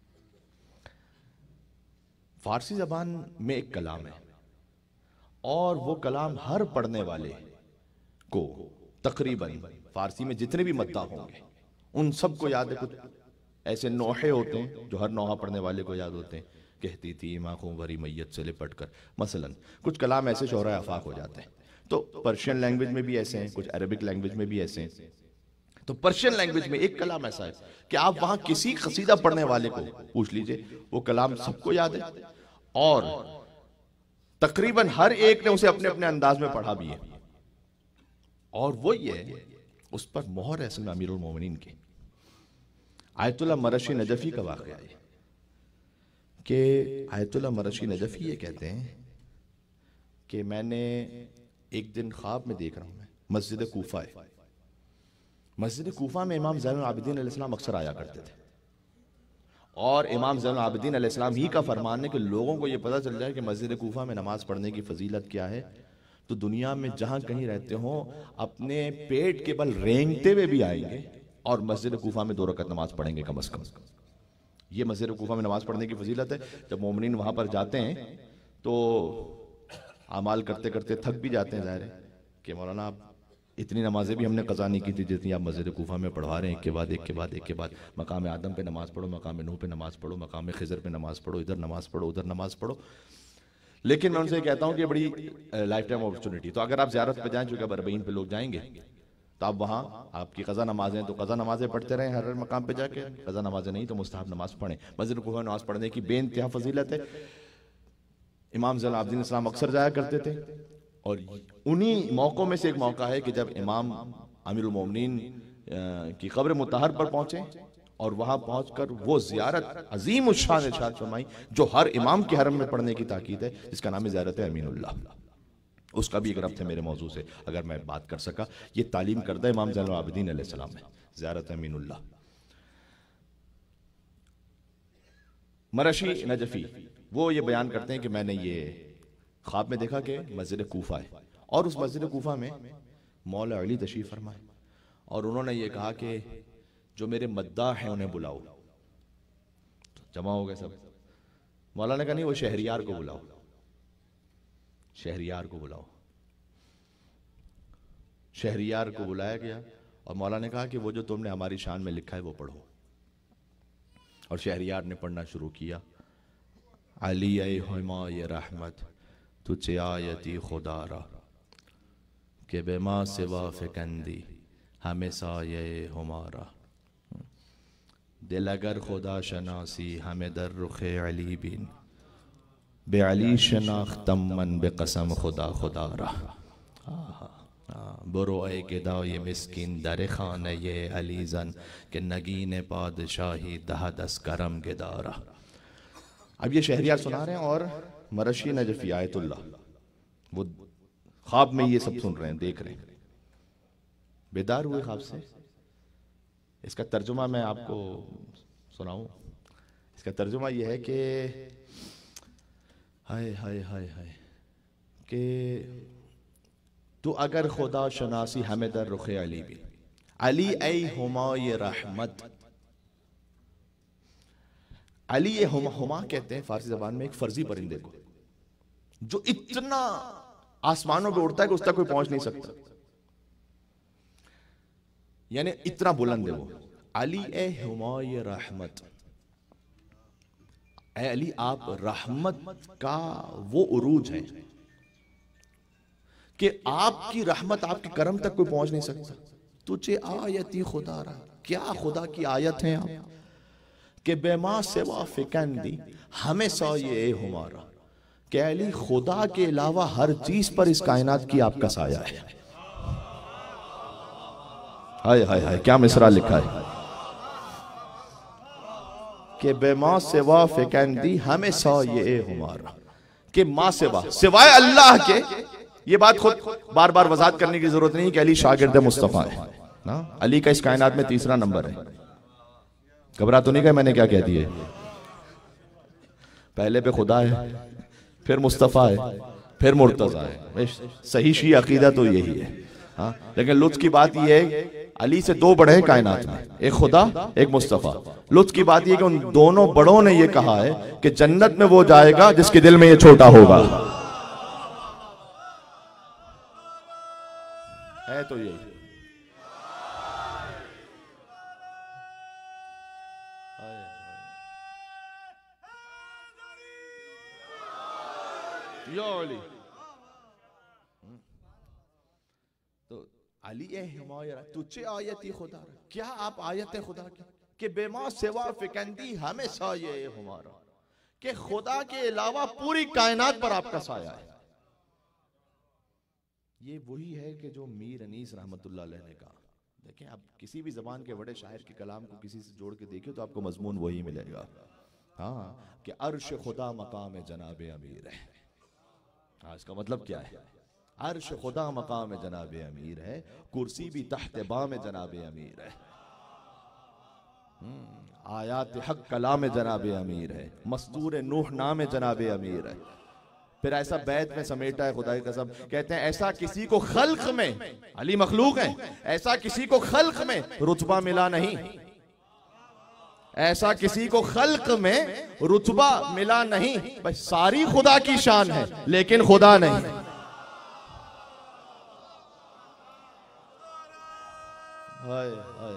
फारसी जबान में एक कलाम है और वो कलाम हर पढ़ने वाले को तकरीबन फारसी में जितने भी मद्दा होंगे उन सबको याद है। कुछ ऐसे नोहे होते हैं जो हर नोहा पढ़ने वाले को याद होते हैं। कहती थी आँखों भरी मैयत से लिपट कर, मसलन कुछ कलाम ऐसे शोहरा आफाक हो जाते हैं। तो पर्शियन लैंग्वेज में भी ऐसे हैं, कुछ अरबिक लैंग्वेज में भी ऐसे हैं। तो पर्शियन लैंग्वेज में एक कलाम ऐसा है कि आप वहां किसी कसीदा पढ़ने वाले को पूछ लीजिए, वो कलाम सबको याद है और तकरीबन हर एक ने उसे अपने अपने अंदाज में पढ़ा भी है। और वो ये उस पर मोहर है असल में अमीरुल मोमिनीन की। आयतुल्लाह मरशी नजफी का वाक़या है कि आयतुल्लाह मरशी नजफी ये कहते हैं कि मैंने एक दिन ख्वाब में देख रहा हूं, मैं मस्जिद कूफा है, मस्जिद कूफा में इमाम ज़ैनुल आबिदीन अलैहिस्सलाम अक्सर आया करते थे और इमाम ज़ैनुल आबिदीन अलैहिस्सलाम ही का फरमान है कि लोगों को ये पता चल जाए कि मस्जिद कूफा में नमाज पढ़ने की फजीलत क्या है, तो दुनिया में जहां कहीं रहते हो अपने पेट के बल रेंगते हुए भी आएंगे और मस्जिद कूफा में दो रकात नमाज पढ़ेंगे कम अज कम। ये मस्जिद कूफा में नमाज पढ़ने की फजीलत है। जब मोमिनीन वहां पर जाते हैं तो अमाल करते करते थक भी जाते हैं, ज़ाहिर है कि मौलाना आप इतनी नमाजें भी हमने कज़ा नहीं की थी जितनी आप मस्जिद कूफा में पढ़वा रहे हैं, एक के बाद एक के बाद एक के बाद। मकाम आदम पे नमाज पढ़ो, मकाम नूह पे नमाज पढ़ो, मकाम खिज़र पे नमाज पढ़ो, इधर नमाज पढ़ो, उधर नमाज पढ़ो। लेकिन मैं उनसे कहता हूँ कि बड़ी लाइफ टाइम अपॉर्चुनिटी। तो अगर आप ज़ियारत पे जाएं, चूँकि अरबईन पे लोग जाएंगे, तो आप वहाँ आपकी कज़ा नमाजें तो कज़ा नमाजें पढ़ते रहें हर मकाम पे जाके, कज़ा नमाजें नहीं तो मुस्तहब नमाज पढ़ें। मस्जिद कूफा में नमाज पढ़ने की बेइंतहा फजीलत है। इमाम ज़ैनुल आबिदीन अलैहिस्सलाम अक्सर जाया करते थे और उन्हीं मौक़ों में से एक मौका है कि जब इमाम अमीरुल मोमिनीन की कब्र मुतहर पर पहुंचे और वहां पहुंचकर वो ज़ियारत अजीम उश्शान इरशाद फरमाई जो हर इमाम के हरम में पढ़ने की ताकीद है, जिसका नाम है ज़ियारत अमीनुल्लाह। उसका भी एक रब्त है मेरे मौजू से, अगर मैं बात कर सका। ये तालीम करदा इमाम ज़ैनुल आबिदीन अलैहिस्सलाम है, ज़ियारत अमीनुल्लाह। मरशी नजफी वो ये बयान करते हैं कि मैंने ये ख्वाब में देखा कि मस्जिद कूफा है और उस मस्जिद कूफा में मौला अली तशरीफ फरमाए और उन्होंने ये कहा कि जो मेरे मद्दाह हैं उन्हें बुलाओ। जमा हो गए सब। मौला ने कहा नहीं, वो शहरियार को बुलाओ, शहरियार को बुलाओ। शहरियार को बुलाया गया और मौला ने कहा कि वो जो तुमने हमारी शान में लिखा है वो पढ़ो। और शहरियार ने पढ़ना शुरू किया। अली ए हुमाए रहमत तुझे आयती खुदारा के बेमा सिवा फिकंदी हमें साये हमारा, दिल अगर खुदा शनासी हमें दर रुखे अली बिन बे अली शनाख्तम मन बे कसम खुदा खुदारा। बुरो ए गिदा ये मिस्किन दर खान ये अली जन के नगीन पादशाही दह दस करम गिदारा। अब ये शहरियार सुना रहे हैं और मरशी नजफी आयतुल्लाह वो ख्वाब में ये सब सुन रहे हैं, देख रहे हैं, बेदार हुए ख्वाब से। इसका तर्जुमा मैं आपको सुनाऊं। इसका तर्जुमा ये है कि हाय हाय हाय हाय कि तो अगर खुदा शनासी हमें दर रुखे अली भी अली ऐ हुमाए रहमत। अली ये हुमा, हुमा कहते हैं फारसी जबान में एक फर्जी परिंदे को जो इतना आसमानों पे उड़ता है कि उस तक कोई पहुंच नहीं सकता, यानी इतना बुलंद है वो। अली ए हुमाए रहमत, ए अली आप रहमत का वो उरूज है कि आपकी रहमत आपके करम तक कोई पहुंच नहीं सकता। तुझे आयती खुदा रहा, क्या खुदा की आयत है आप कि बेमा सिवा फिकंदी हमें सा ये हमारा, कि अली खुदा के अलावा हर चीज पर इस कायनात की आपका साया है। हाय हाय हाय क्या मिसरा लिखा है कि बेमा सिवा फिकंदी हमें सा ये हमारा, कि माँ सिवा सिवाय अल्लाह के। ये बात खुद बार बार वजाहत करने की जरूरत नहीं कि अली शागिर्द मुस्तफा है ना। अली का इस कायनात में तीसरा नंबर है। घबरा तो नहीं गए मैंने क्या कह दिए? पहले पे खुदा है, फिर मुस्तफा है, फिर मुर्तजा है। सही शी अकीदा तो यही है। हाँ, लेकिन लुत्फ की बात यह है अली से दो बड़े हैं कायनात में, एक खुदा एक मुस्तफा। लुत्फ की बात यह कि उन दोनों बड़ों ने यह कहा है कि जन्नत में वो जाएगा जिसके दिल में ये छोटा होगा। है तो ये या अली। तो अली ए हिमाया तुझे आयत खुदा, क्या आप आयत खुदा की कि बेमा सिवा फिकंदी हमेशा ये हमारा, कि खुदा के अलावा पूरी कायनात पर आपका साया है। ये वही है कि जो मीर अनीस रहमतुल्लाह अलैह ने कहा। देखें, आप किसी भी जबान के बड़े शायर के कलाम को किसी से जोड़ के देखिए तो आपको मजमून वही मिलेगा। हाँ, कि अर्श खुदा मकाम जनाब अमीर है। हाँ, इसका मतलब क्या है? अर्श खुदा मकाम जनाब अमीर है, कुर्सी भी तहत बाम जनाब अमीर है, आयात हक कलाम जनाब अमीर है, मस्तूर नूह नाम जनाब अमीर है। फिर ऐसा बैत में समेटा है खुदा की कसम, कहते हैं ऐसा किसी को खल्क में, अली मखलूक है, ऐसा किसी को खल्क में रुतबा मिला नहीं, ऐसा किसी को खल्क में रुतबा मिला नहीं। बस सारी खुदा की शान है लेकिन खुदा नहीं। हाय हाय,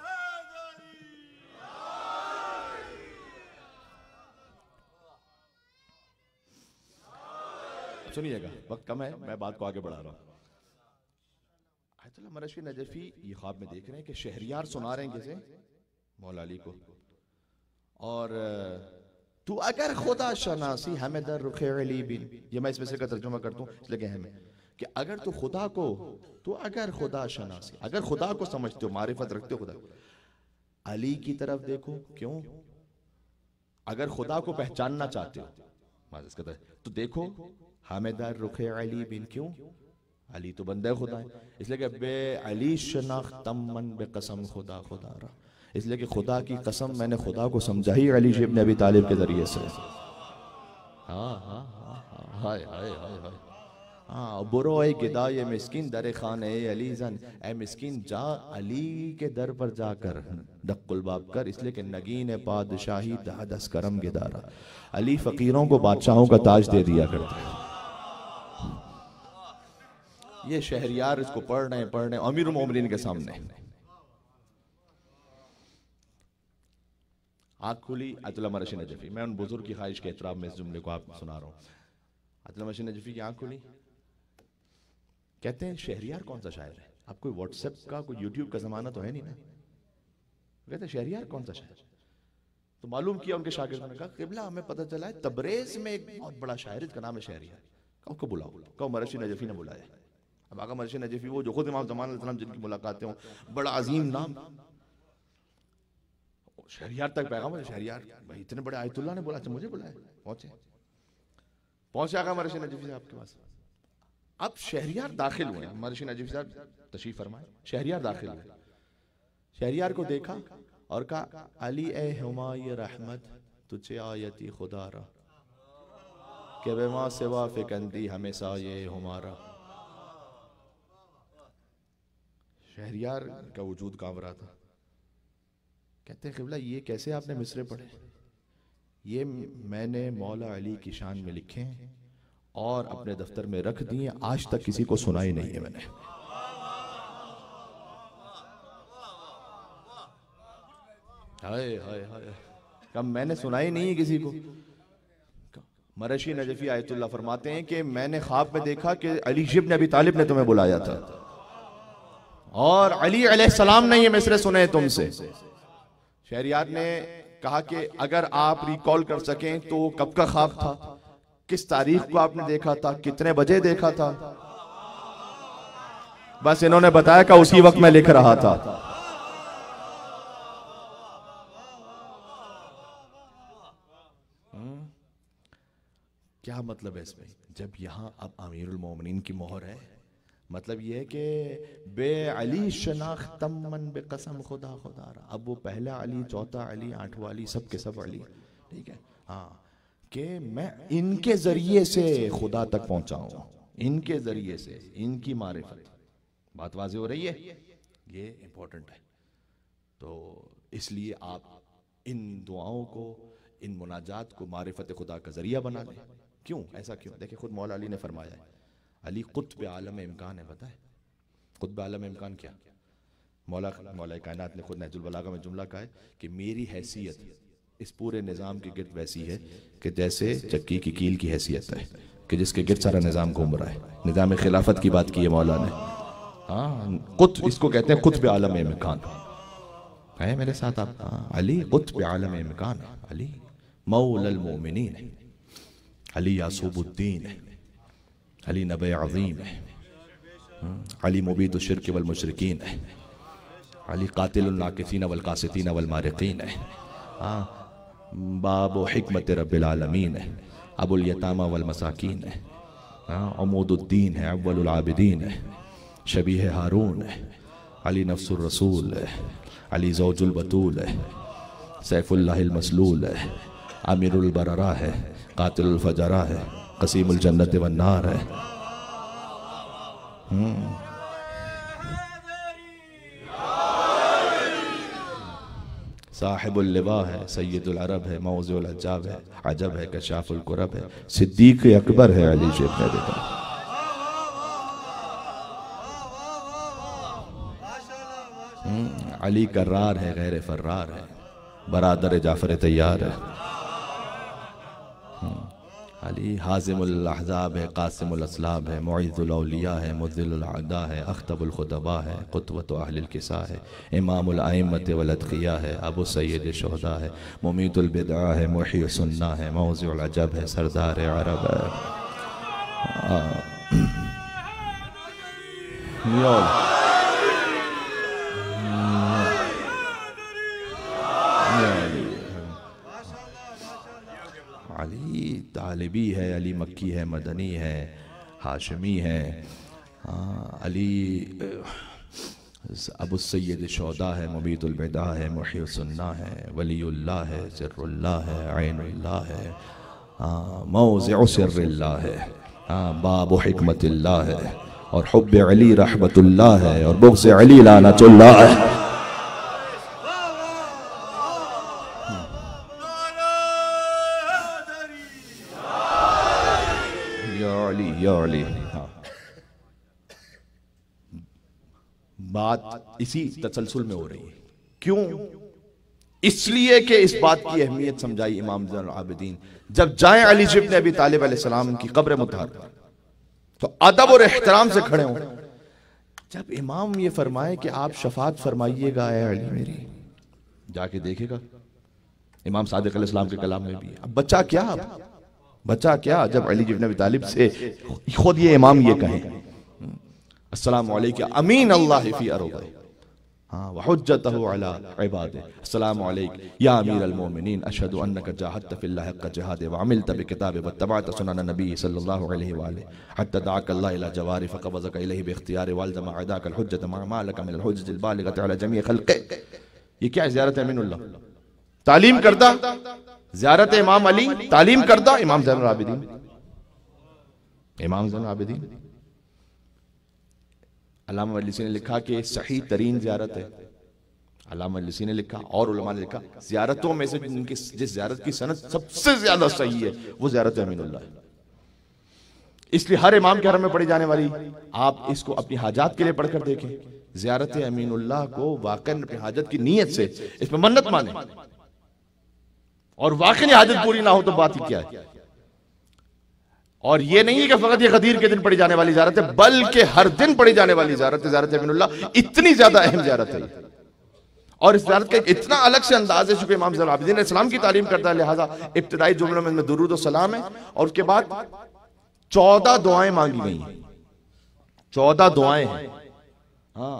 सुनिएगा, वक्त कम है, मैं बात को आगे बढ़ा रहा हूं। आयतुल्लाह मरशी नजफी ये ख्वाब में देख रहे हैं कि शहरियार सुना रहे हैं जैसे मौला अली को, और तू अगर खुदा शनासी हमें दर रुखे अली बिन, ये मैं इसमें से का तर्जुमा करता हूँ इसलिए कि हमें कि अगर तू खुदा को, तू अगर खुदा शनासी, अगर खुदा को समझते हो, मारिफत रखते हो खुदा, अली की तरफ देखो। क्यों? अगर खुदा को पहचानना चाहते हो तो देखो हामिदार रुखे अली बिन, क्यों? अली तो बंदा खुदा है, इसलिए कि बे अली शनाख्तम मन बे कसम खुदा खुदा रहा, इसलिए कि खुदा की कसम मैंने खुदा को समझा ही अली इब्न अबी तालिब के जरिए से। हाँ हाँ हाँ हाँ, हाय हाय हाय हाय, हाँ बुरो ए गिदा ये मिस्किन दर खाने अली जन, ए मिस्किन जा अली के दर पर जाकर दक्कुल बाब कर, इसलिए कि नगीन पादशाही दस करम गिदारा, अली फकीरों को बादशाहों का ताज दे दिया करता है। ये शहरियार इसको पढ़ रहे पढ़ रहे अमीरुल मोमिनीन के सामने। आँख खुली आयतुल्लाह मरशी नजफी, मैं उन बुजुर्ग की ख्वाहिश के एहतराम में इस जुमले को आप सुना रहा हूँ। आयतुल्लाह मरशी नजफी की आँख खुली, कहते हैं शहरियार कौन सा शायर है? आप कोई व्हाट्सएप का कोई यूट्यूब का जमाना तो है नहीं ना, कहते हैं शहरियार कौन सा शायर? तो मालूम किया उनके शागिर्दों ने कहा क़िबला हमें पता चला है तबरेज में एक बहुत बड़ा शायर इसका नाम है शहरियार। कहो को बुलाओ, कहो मरशी नजफी ने बुलाया। अब आका मरशी नजफी वो जो खुद इमाम ज़मान अलैहिस्सलाम जिनकी मुलाकातें हो, बड़ा अजीम नाम, शहरियार तक पैगाम है। शहरियार भाई इतने बड़े आयतुल्लाह ने बोला, मुझे बुलाया, पहुंचे पहुंचे आका मरशी नजफी साहब के पास। अब शहरियार दाखिल हुए, मरशी नजफी साहब तशरीफ फरमाए, शहरियार दाखिल हुए, शहरियार को देखा और कहा अली ए हुमाय रहमत तुझे आयती खुदा रा, के बेमा सिवा फिकंदी हमेशा ये हमारा। शहरियार का वजूद कांप रहा था। कहते हैं क़िबला ये कैसे आपने मिसरे पढ़े? ये मैंने मौला अली की शान में लिखे हैं और अपने दफ्तर में रख दिए, आज तक किसी को सुनाई नहीं है मैंने। हाय हाय हाय, कब मैंने सुनाई नहीं है किसी को। मरशी नजफी आयतुल्लाह फरमाते हैं कि मैंने ख्वाब में देखा कि अली इब्न अबी तालिब ने तुम्हें बुलाया था और अली अलैहिस्सलाम ने ये मिसरे सुने तुमसे। शहरियार ने कहा कि अगर आप रिकॉल कर सकें तो कब का ख्वाब था, किस तारीख को आपने देखा था, कितने बजे देखा था? बस इन्होंने बताया कि उसी वक्त मैं लिख रहा था। क्या मतलब है इसमें? जब यहां अब अमीरुल मोमिनीन की मोहर है, मतलब यह है कि बे अली शनाख्तम मन बे कसम खुदा खुदा रहा। अब वो पहला अली, चौथा अली, आठवां अली, सब के सब अली, ठीक है। हाँ, कि मैं इनके जरिए से खुदा तक पहुंचा हूं, इनके जरिए से, इनकी मारिफत। बात वाज़ेह हो रही है? ये इंपॉर्टेंट है। तो इसलिए आप इन दुआओं को, इन मुनाजात को मारिफत खुदा का जरिया बना लें। क्यों ऐसा क्यों? देखिए खुद मौला अली ने फरमाया है, अली कुत्ब आलम इम्कान है। पता है कुत्ब आलम इम्कान क्या? मौला मौला कायनात ने खुद नहजुल बलागा में जुमला कहा है कि मेरी हैसियत इस पूरे निज़ाम के गिर्द वैसी है कि जैसे चक्की की कील की हैसियत है। कि जिसके गिर सारा निज़ाम घूम रहा है। निज़ाम खिलाफत की बात की है मौला ने। हाँ, कुत इसको कहते हैं कुत्ब आलम इमकान है मेरे साथ आप। हाँ, अली कुत्ब आलम इमकान है, अली मौलल मोमिनीन है, अली यासूबुद्दीन है, अली नबी अज़ीम है, अली मुबीद शिर्क वल मुशरिकीन है, अली कातिल नाकिसीन वल कासितीन वल मारिकीन है, हाँ, बाब हिकमत रब्बिल आलमीन है, अबुल यतामा वल मसाकीन है, हाँ, अमूदुद्दीन है, अव्वलुल आबिदीन है, शबीह हारून है, अली नफ्सुर रसूल है, अली ज़ौजुल बतूल है, सैफुल्लाहिल मसलूल है, आमिरुल बररा है, कातिलुल फजरा है, कसीमुल जन्नत वन नार है, साहिबुल लिवा है, सैयदुल अरब है, मौज़ुल अजाब है, अजब है, कशाफुल कुरब है, सिद्दीक़ अकबर है, अली शेख ने देखा। अली कर्रार है, गैर फर्रार है, बरादर जाफर तैयार है, अली हाज़िमुल अहज़ाब है, क़ासिमुल असलाब है, मुइज़ुल औलिया है, मुज़िलुल अदा है, अख्तबुल खुतबा है, क़ुतवतु अहलिल किसा है, इमामुल अइम्मत वल अत्क़िया है, अबू सय्यद शुहदा है, मुमीतुल बिदअ है, मुही सुन्ना है, मौज़िउल अजब है, सरदार अरब है। अली तालिबी है, अली मक्की है, मदनी है, हाशमी है, अली अबू सय्यद शौदा है, मुबीतुल बिदा है, मुही सुन्ना है, वलीउल्लाह है, सिर्रुल्लाह है, ऐनुल्लाह है, मौज़िउ सिर्रिल्लाह है, बाबु हिकमतिल्लाह है, और हुब्ब अली रहमतुल्लाह है, और बुग़्ज़ अली लानतुल्लाह है। बात इसी तसलसल में हो रही है। क्यों? इसलिए कि इस बात की अहमियत समझाई इमाम ज़ैनुल आबिदीन। जब जाए अली इब्न अबी तालिब अलैहिस्सलाम की कब्र मुतहर तो अदब और एहतराम से खड़े हों। जब इमाम ये फरमाए कि आप शफात फरमाइएगा ए अली मेरी, जाके देखेगा इमाम सादिक अलैहिस्सलाम के कलाम में भी। अब बच्चा क्या, अब बच्चा क्या जब अली इब्न अबी तालिब से खुद ये इमाम ये कहें अस्सलामु अलैका अमीन अल्लाह फी अर्दिही, हाँ, व हुज्जतहु अला इबादिही, अस्सलामु अलैका या अमीरल मोमिनीन, अशहदु अन्नका जाहदत फिल्लाहि हक़्क़ जिहादिही व अमिलत बिकिताबिही व तबअत सुनन नबी सल्लल्लाहु अलैहि व आलिहि हत्ता दअका अल्लाह इला जवारिही फ़क़बज़का इलैहि बिइख्तियारिही वअल्ज़म अदाका अल-हुज्जत मा लका मिन अल-हुज्जति अल-बालिगति अला जमीइ ख़ल्क़िही। ये क्या है? ज़ियारत अमीनुल्लाह तालीम करदा, ज़ियारत इमाम अली तालीम करदा इमाम ज़ैनुल आबिदीन, इमाम ज़ैनुल आबिदीन। अल्लामा मजलिसी ने लिखा कि सही तरीन ज़ियारत है, अल्लामा मजलिसी ने लिखा और उलमा ने लिखा ज़ियारतों में से जिनकी जिस ज़ियारत की सनद सबसे ज्यादा सही है वो ज़ियारत अमीनुल्लाह है। इसलिए हर इमाम के हरम में पढ़ी जाने वाली, आप इसको अपनी हाजात के लिए पढ़कर देखें, ज़ियारत अमीनुल्लाह को वाकई अपनी हाजत की नीयत से इसमें मन्नत माने, और वाकई हाजत पूरी ना हो तो बात ही क्या है। और ये नहीं है कि फकत ये गदीर के दिन पढ़ी जाने वाली ज़ियारत है, बल्कि हर दिन पढ़ी जाने वाली ज़ियारत है। ज़ियारत अमीनुल्लाह इतनी ज्यादा अहम ज़ियारत है, और इस ज़ियारत का इतना अलग से अंदाज है, चूंकि इमाम ज़ैनुल आबिदीन इस्लाम की तालीम करता है, लिहाजा इब्तिदाई जुमलों में दुरूद और सलाम है, और उसके बाद चौदह दुआएं मांगी गई हैं, चौदह दुआएं हैं, हाँ,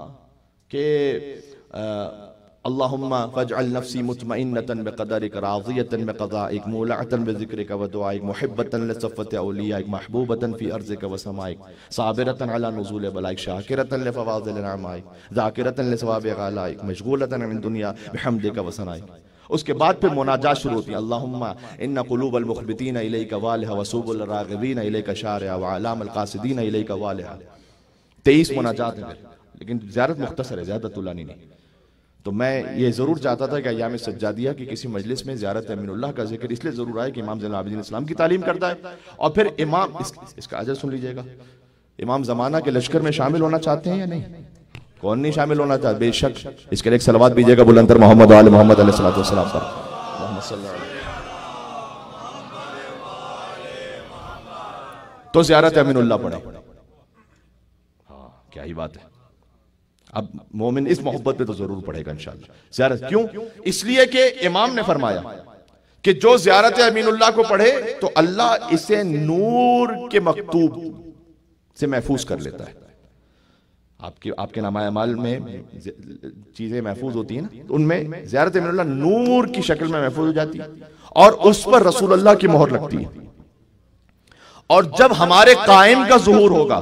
कि अल्लाहुम्मा फजअल नफ्सी मुतमइन्नतन बिक़दरिक राज़ियतन बिक़ज़ाइक मुलअतन बिज़िक्रिक व दुआइक मुहिब्बतन लिसफ़्वति औलियाइक महबूबतन फ़ी अर्ज़िक व समाइक साबिरतन अला नुज़ूल बलाइक शाकिरतन लिफ़वाज़िल निअमाइक ज़ाकिरतन लिसवाबि ग़लाइक मशगूलतन अन दुनिया बिहम्दिक व सनाइक। उसके बाद फिर मुनाजात शुरू होती है, अल्लाहुम्मा इन्ना क़ुलूबल मुख़बितीन इलैका वालिहा व सुबुल राग़िबीन इलैका शारिआ व अलामल क़ासिदीन इलैका वालिहा। तेईस मुनाजात हैं, लेकिन ज़ियारत मुख्तसर है, ज़्यादा तुलानी नहीं। तो मैं ये ज़रूर चाहता था कि अय्याम सज्जादिया की किसी मजलिस में ज़ियारत अमीनुल्लाह का जिक्र इसलिए ज़रूर आए कि इमाम ज़ैनुल आबिदीन इस्लाम की तालीम करता है, और फिर इमाम इस, इसका अजर सुन लीजिएगा, इमाम ज़माना के लश्कर में शामिल होना चाहते हैं या नहीं? कौन नहीं शामिल होना चाहता? बेशक इसके लिए एक सलवात दीजिएगा बुलंदर मोहम्मद आले मोहम्मद अलैहिस्सलातु वस्सलाम पर। तो ज़ियारत अमीनुल्लाह पढ़े। हाँ, क्या ही बात है। अब मोमिन इस मोहब्बत पे तो जरूर पढ़ेगा इंशाअल्लाह ज़ियारत। क्यों? इसलिए कि इमाम ने फरमाया कि जो ज़ियारत अमीनुल्लाह को पढ़े तो अल्लाह इसे नूर के मकतूब से महफूज कर लेता है। आपके आपके नामा अमाल में चीजें महफूज होती हैं ना, तो उनमें ज़ियारत अमीनुल्लाह नूर की शक्ल में महफूज हो जाती है और उस पर रसूल अल्लाह की मोहर लगती है। और जब हमारे कायम का ज़ुहूर होगा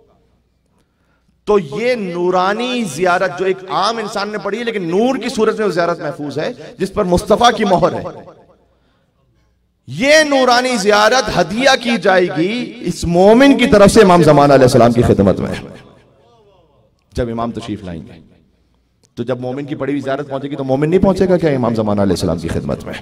तो ये नूरानी ज़ियारत जो एक आम इंसान ने पढ़ी है लेकिन नूर की सूरत में वो ज़ियारत महफूज है जिस पर मुस्तफा की मोहर है, ये नूरानी ज़ियारत हदिया की जाएगी इस मोमिन की तरफ से इमाम ज़मान अलैहिस्सलाम की खिदमत में। जब इमाम तशरीफ लाएंगे तो जब मोमिन की पढ़ी हुई ज़ियारत पहुंचेगी तो मोमिन नहीं पहुंचेगा क्या इमाम ज़मान अलैहिस्सलाम की खिदमत में?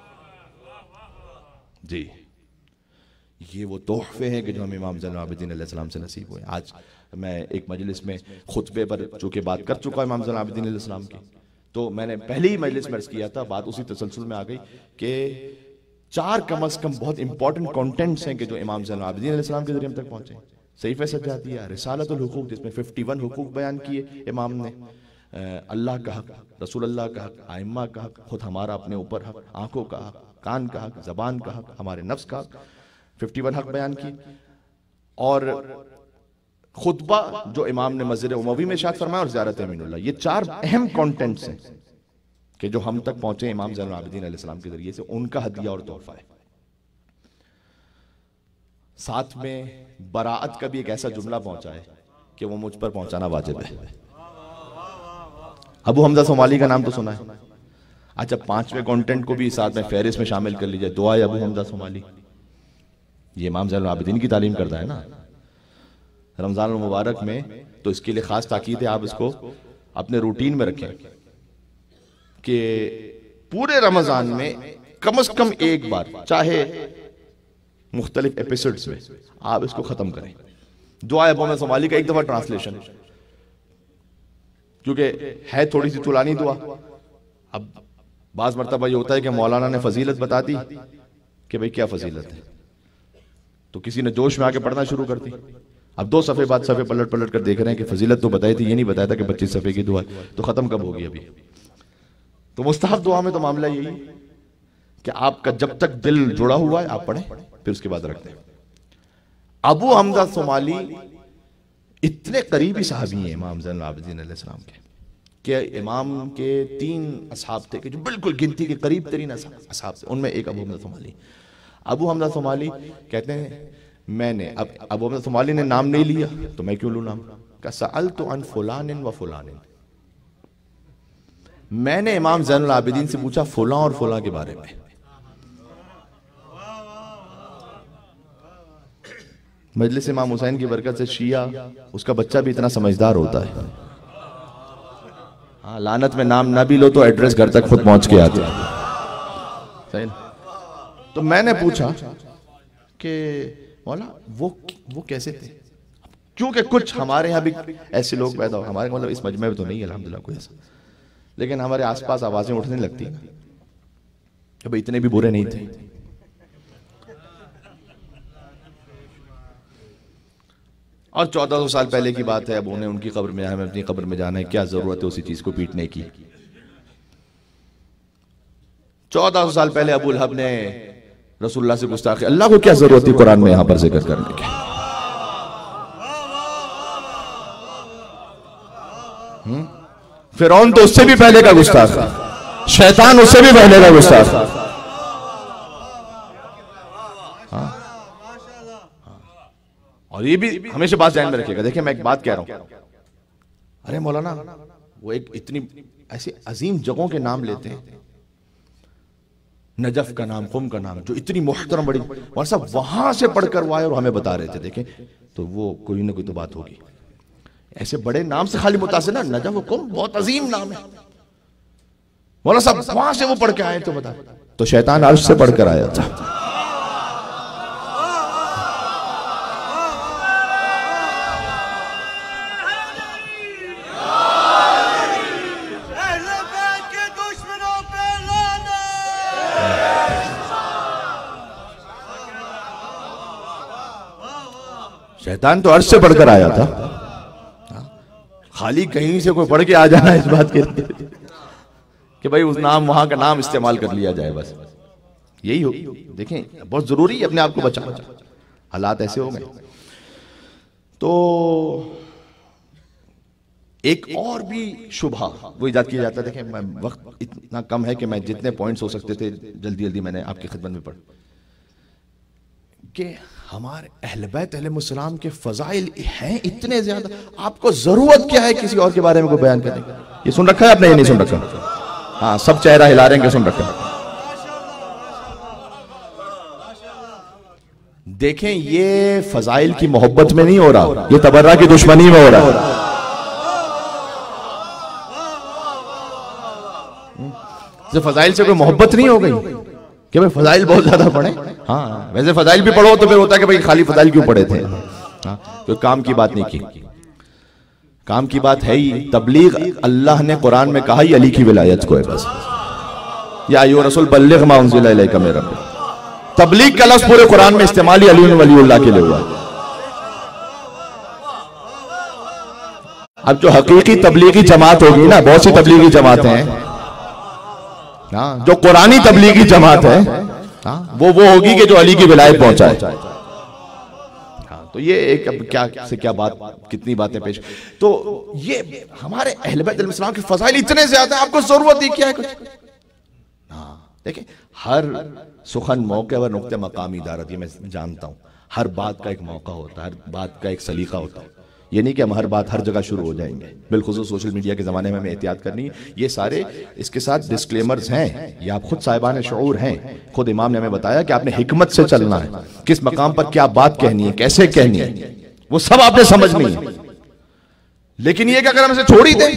जी, ये वो तोहफे हैं कि जो हम इमाम ज़ैनुल आबिदीन अलैहिस्सलाम से नसीब हुए। आज मैं एक मजलिस में खुतबे पर चूंकि बात कर चुका इमाम ज़ैनुल आबिदीन अलैहिस्सलाम की, तो मैंने पहली ही मजलिस में अर्ज़ किया था, बात उसी तसलसल में आ गई कि चार कम अज कम बहुत इंपॉर्टेंट कंटेंट्स हैं कि जो इमाम ज़ैनुल आबिदीन अलैहिस्सलाम के जरिए हम तक पहुंचे। सहीफ़े सज्जादिया, रिसालतुल हुकूक जिसमें इक्यावन हुकूक बयान किए इमाम ने, अल्लाह का हक, रसूल अल्लाह का हक, आइम्मा का हक, खुद हमारा अपने ऊपर हक, आंखों का हक, कान का हक, जबान का हक, हमारे नफ्स का हक, इक्यावन हक बयान की। और खुतबा जो इमाम ने मस्जिद उमवी में इरशाद फरमाया और ज़ियारत अमीनुल्लाह, ये चार अहम कंटेंट्स हैं कि जो हम तक पहुंचे इमाम ज़ैनुल आबिदीन अलैहिस्सलाम के जरिए से, उनका हदिया और तोहफा है। साथ में बराअत का भी एक ऐसा जुमला पहुंचा है कि वो मुझ पर पहुंचाना वाजिब है। अबू हमजा सोमाली का नाम तो सुना है। अच्छा, पांचवें कंटेंट को भी साथ में फहरिस्त में शामिल कर लीजिए, दुआ अबू हमजा सोमाली। ये इमाम ज़ैनुल आबिदीन की तालीम करता है ना रमज़ान मुबारक में, तो इसके लिए खास ताकीद है आप इसको अपने रूटीन में रखें कि पूरे रमज़ान में कम से कम एक बार, चाहे मुख्तलिफ एपिसोड्स में, आप इसको खत्म करें। दुआ अबू हमजा सोमाली का एक दफा ट्रांसलेशन, क्योंकि है थोड़ी सी तुलानी दुआ। अब बाज मरतबा ये होता है कि मौलाना ने फजीलत बता दी कि भाई क्या फजीलत है, तो किसी ने जोश में आके पढ़ना शुरू कर दी। अब दो सफ़े बाद सफ़े पलट पलट कर देख रहे हैं कि फजीलत तो बताई थी, ये नहीं बताया था कि पच्चीस सफ़े की दुआ, तो ख़त्म कब होगी अभी। तो मुस्तहब दुआ में तो मामला यही कि आपका जब तक दिल जुड़ा हुआ है आप पढ़ें, फिर उसके बाद रख दें। अबू हमजा सोमाली इतने करीबी साहबी हैं इमाम ज़ैनुल आबिदीन अलैहिस्सलाम के कि इमाम के तीन असहाब थे कि जो बिल्कुल गिनती के करीब तरीन असहाब थे, उनमें एक Abu Hamza Somali. Abu Hamza Somali कहते हैं मैंने, अब अबू हमजा सोमाली ने नाम नहीं लिया तो मैं क्यों लूं नाम का, सअलतु अन फुलानिन व फुलानिन, मैंने इमाम ज़ैनुल आबिदीन से पूछा फुला और फुला के बारे में। मजलिस इमाम हुसैन की बरकत से शिया, उसका बच्चा भी इतना समझदार होता है। हाँ, लानत में नाम ना भी लो तो एड्रेस घर तक खुद पहुंच के आते हैं। तो मैंने पूछा कि मौला वो वो कैसे थे, क्योंकि कुछ हमारे यहाँ भी ऐसे लोग पैदा हो, हमारे मतलब इस मजमे में तो नहीं है अल्हम्दुलिल्लाह कोई ऐसा, लेकिन हमारे आसपास आवाजें उठने लगती हैं कि भाई इतने भी बुरे नहीं थे। और चौदह सौ साल पहले की बात है, अब उन्हें उनकी कब्र में, हमें अपनी कब्र में जाना है, क्या जरूरत है उसी चीज को पीटने की। चौदह सौ साल पहले अबू लहब ने रसूलुल्लाह से गुस्ताखी, अल्लाह को क्या जरूरत थी कुरान में यहां पर जिक्र करने की। हम्म फिरौन तो उससे भी पहले का गुस्ताख, शैतान उससे भी पहले का गुस्ताख। हाँ? और ये भी हमेशा बात ध्यान में रखिएगा। देखिए मैं एक बात कह रहा हूं, अरे मौलाना वो एक इतनी ऐसी अजीम जगहों के नाम लेते हैं, नजफ का नाम, कुम का नाम, जो इतनी मुहतरम बड़ी, और सब वहां से पढ़कर वो आए और हमें बता रहे थे। देखें तो वो कोई ना कोई तो बात होगी। ऐसे बड़े नाम से खाली मुतासिर ना, नजफ और कुम बहुत अजीम नाम है, मौलाना साहब वहां से वो पढ़ के आए तो बता। तो शैतान अर्श से पढ़कर आया था। शैतान तो अर्श से पढ़कर आया था, खाली कहीं से कोई पढ़ के आ जाना इस बात के लिए कि भाई उस नाम वहां का नाम इस्तेमाल कर लिया जाए, बस यही हो। देखें बहुत जरूरी है अपने आप को बचाना, हालात ऐसे हो गए। तो एक और भी शुभा वो इजाद किया जाता है। देखें मैं वक्त इतना कम है कि मैं जितने पॉइंट्स हो सकते थे जल्दी जल्दी मैंने आपकी खिदमत में पढ़ कि हमारे अहले बैत अलैहिस्सलाम के फजाइल हैं इतने ज्यादा, आपको जरूरत क्या है किसी और के बारे में कोई बयान करने की? ये सुन रखा है आपने? ये नहीं सुन रखा? हाँ, सब चेहरा हिला रहे हैं, सुन रखा है। देखें ये फजाइल की मोहब्बत में नहीं हो रहा, ये तबर्रा की दुश्मनी में हो रहा है। फजाइल से कोई मोहब्बत नहीं हो गई कि भाई फजाइल बहुत ज्यादा पढ़े। हाँ, वैसे फजाइल भी पढ़ो तो फिर होता है कि भाई खाली फजाइल क्यों पढ़े थे? हाँ, तो काम की बात नहीं की, काम की बात है ही तबलीग। अल्लाह ने कुरान में कहा ही अली की विलायत को है बस, या अय्युहा रसूल बल्लिग मा उन्ज़िला इलैका मिन रब्बिक। तबलीग का लफ्ज़ पूरे कुरान में इस्तेमाल ही अली वलीउल्लाह के लिए हुआ। अब जो हकीकी तबलीगी जमात होगी ना, बहुत सी तबलीगी जमातें हैं, हाँ, जो कुरानी तबलीगी जमात है, हाँ, वो वो होगी कि जो अली की विलायत पहुंचाए। हाँ, तो ये एक अब क्या से क्या बात, कितनी बातें पेश। तो ये हमारे अहले बैत अलैहिस्सलाम के फजाइल इतने ज्यादा हैं, आपको जरूरत ही क्या है कुछ? हाँ, देखिए हर सुखन मौके और नुक्ते मकामी दारत, ये मैं जानता हूं, हर बात का एक मौका होता है, हर बात का एक सलीका होता है। ये नहीं कि हम हर बात हर जगह शुरू हो जाएंगे, बिलखुसूस सोशल मीडिया के ज़माने में हमें एहतियात करनी है। ये सारे इसके साथ डिस्क्लेमर्स हैं, ये आप खुद साहिबान शऊर हैं। खुद इमाम ने हमें बताया कि आपने हिकमत से चलना है, किस मकाम पर क्या बात कहनी है, कैसे कहनी है, वो सब आपने समझनी है। लेकिन ये कि अगर हम इसे छोड़ ही दें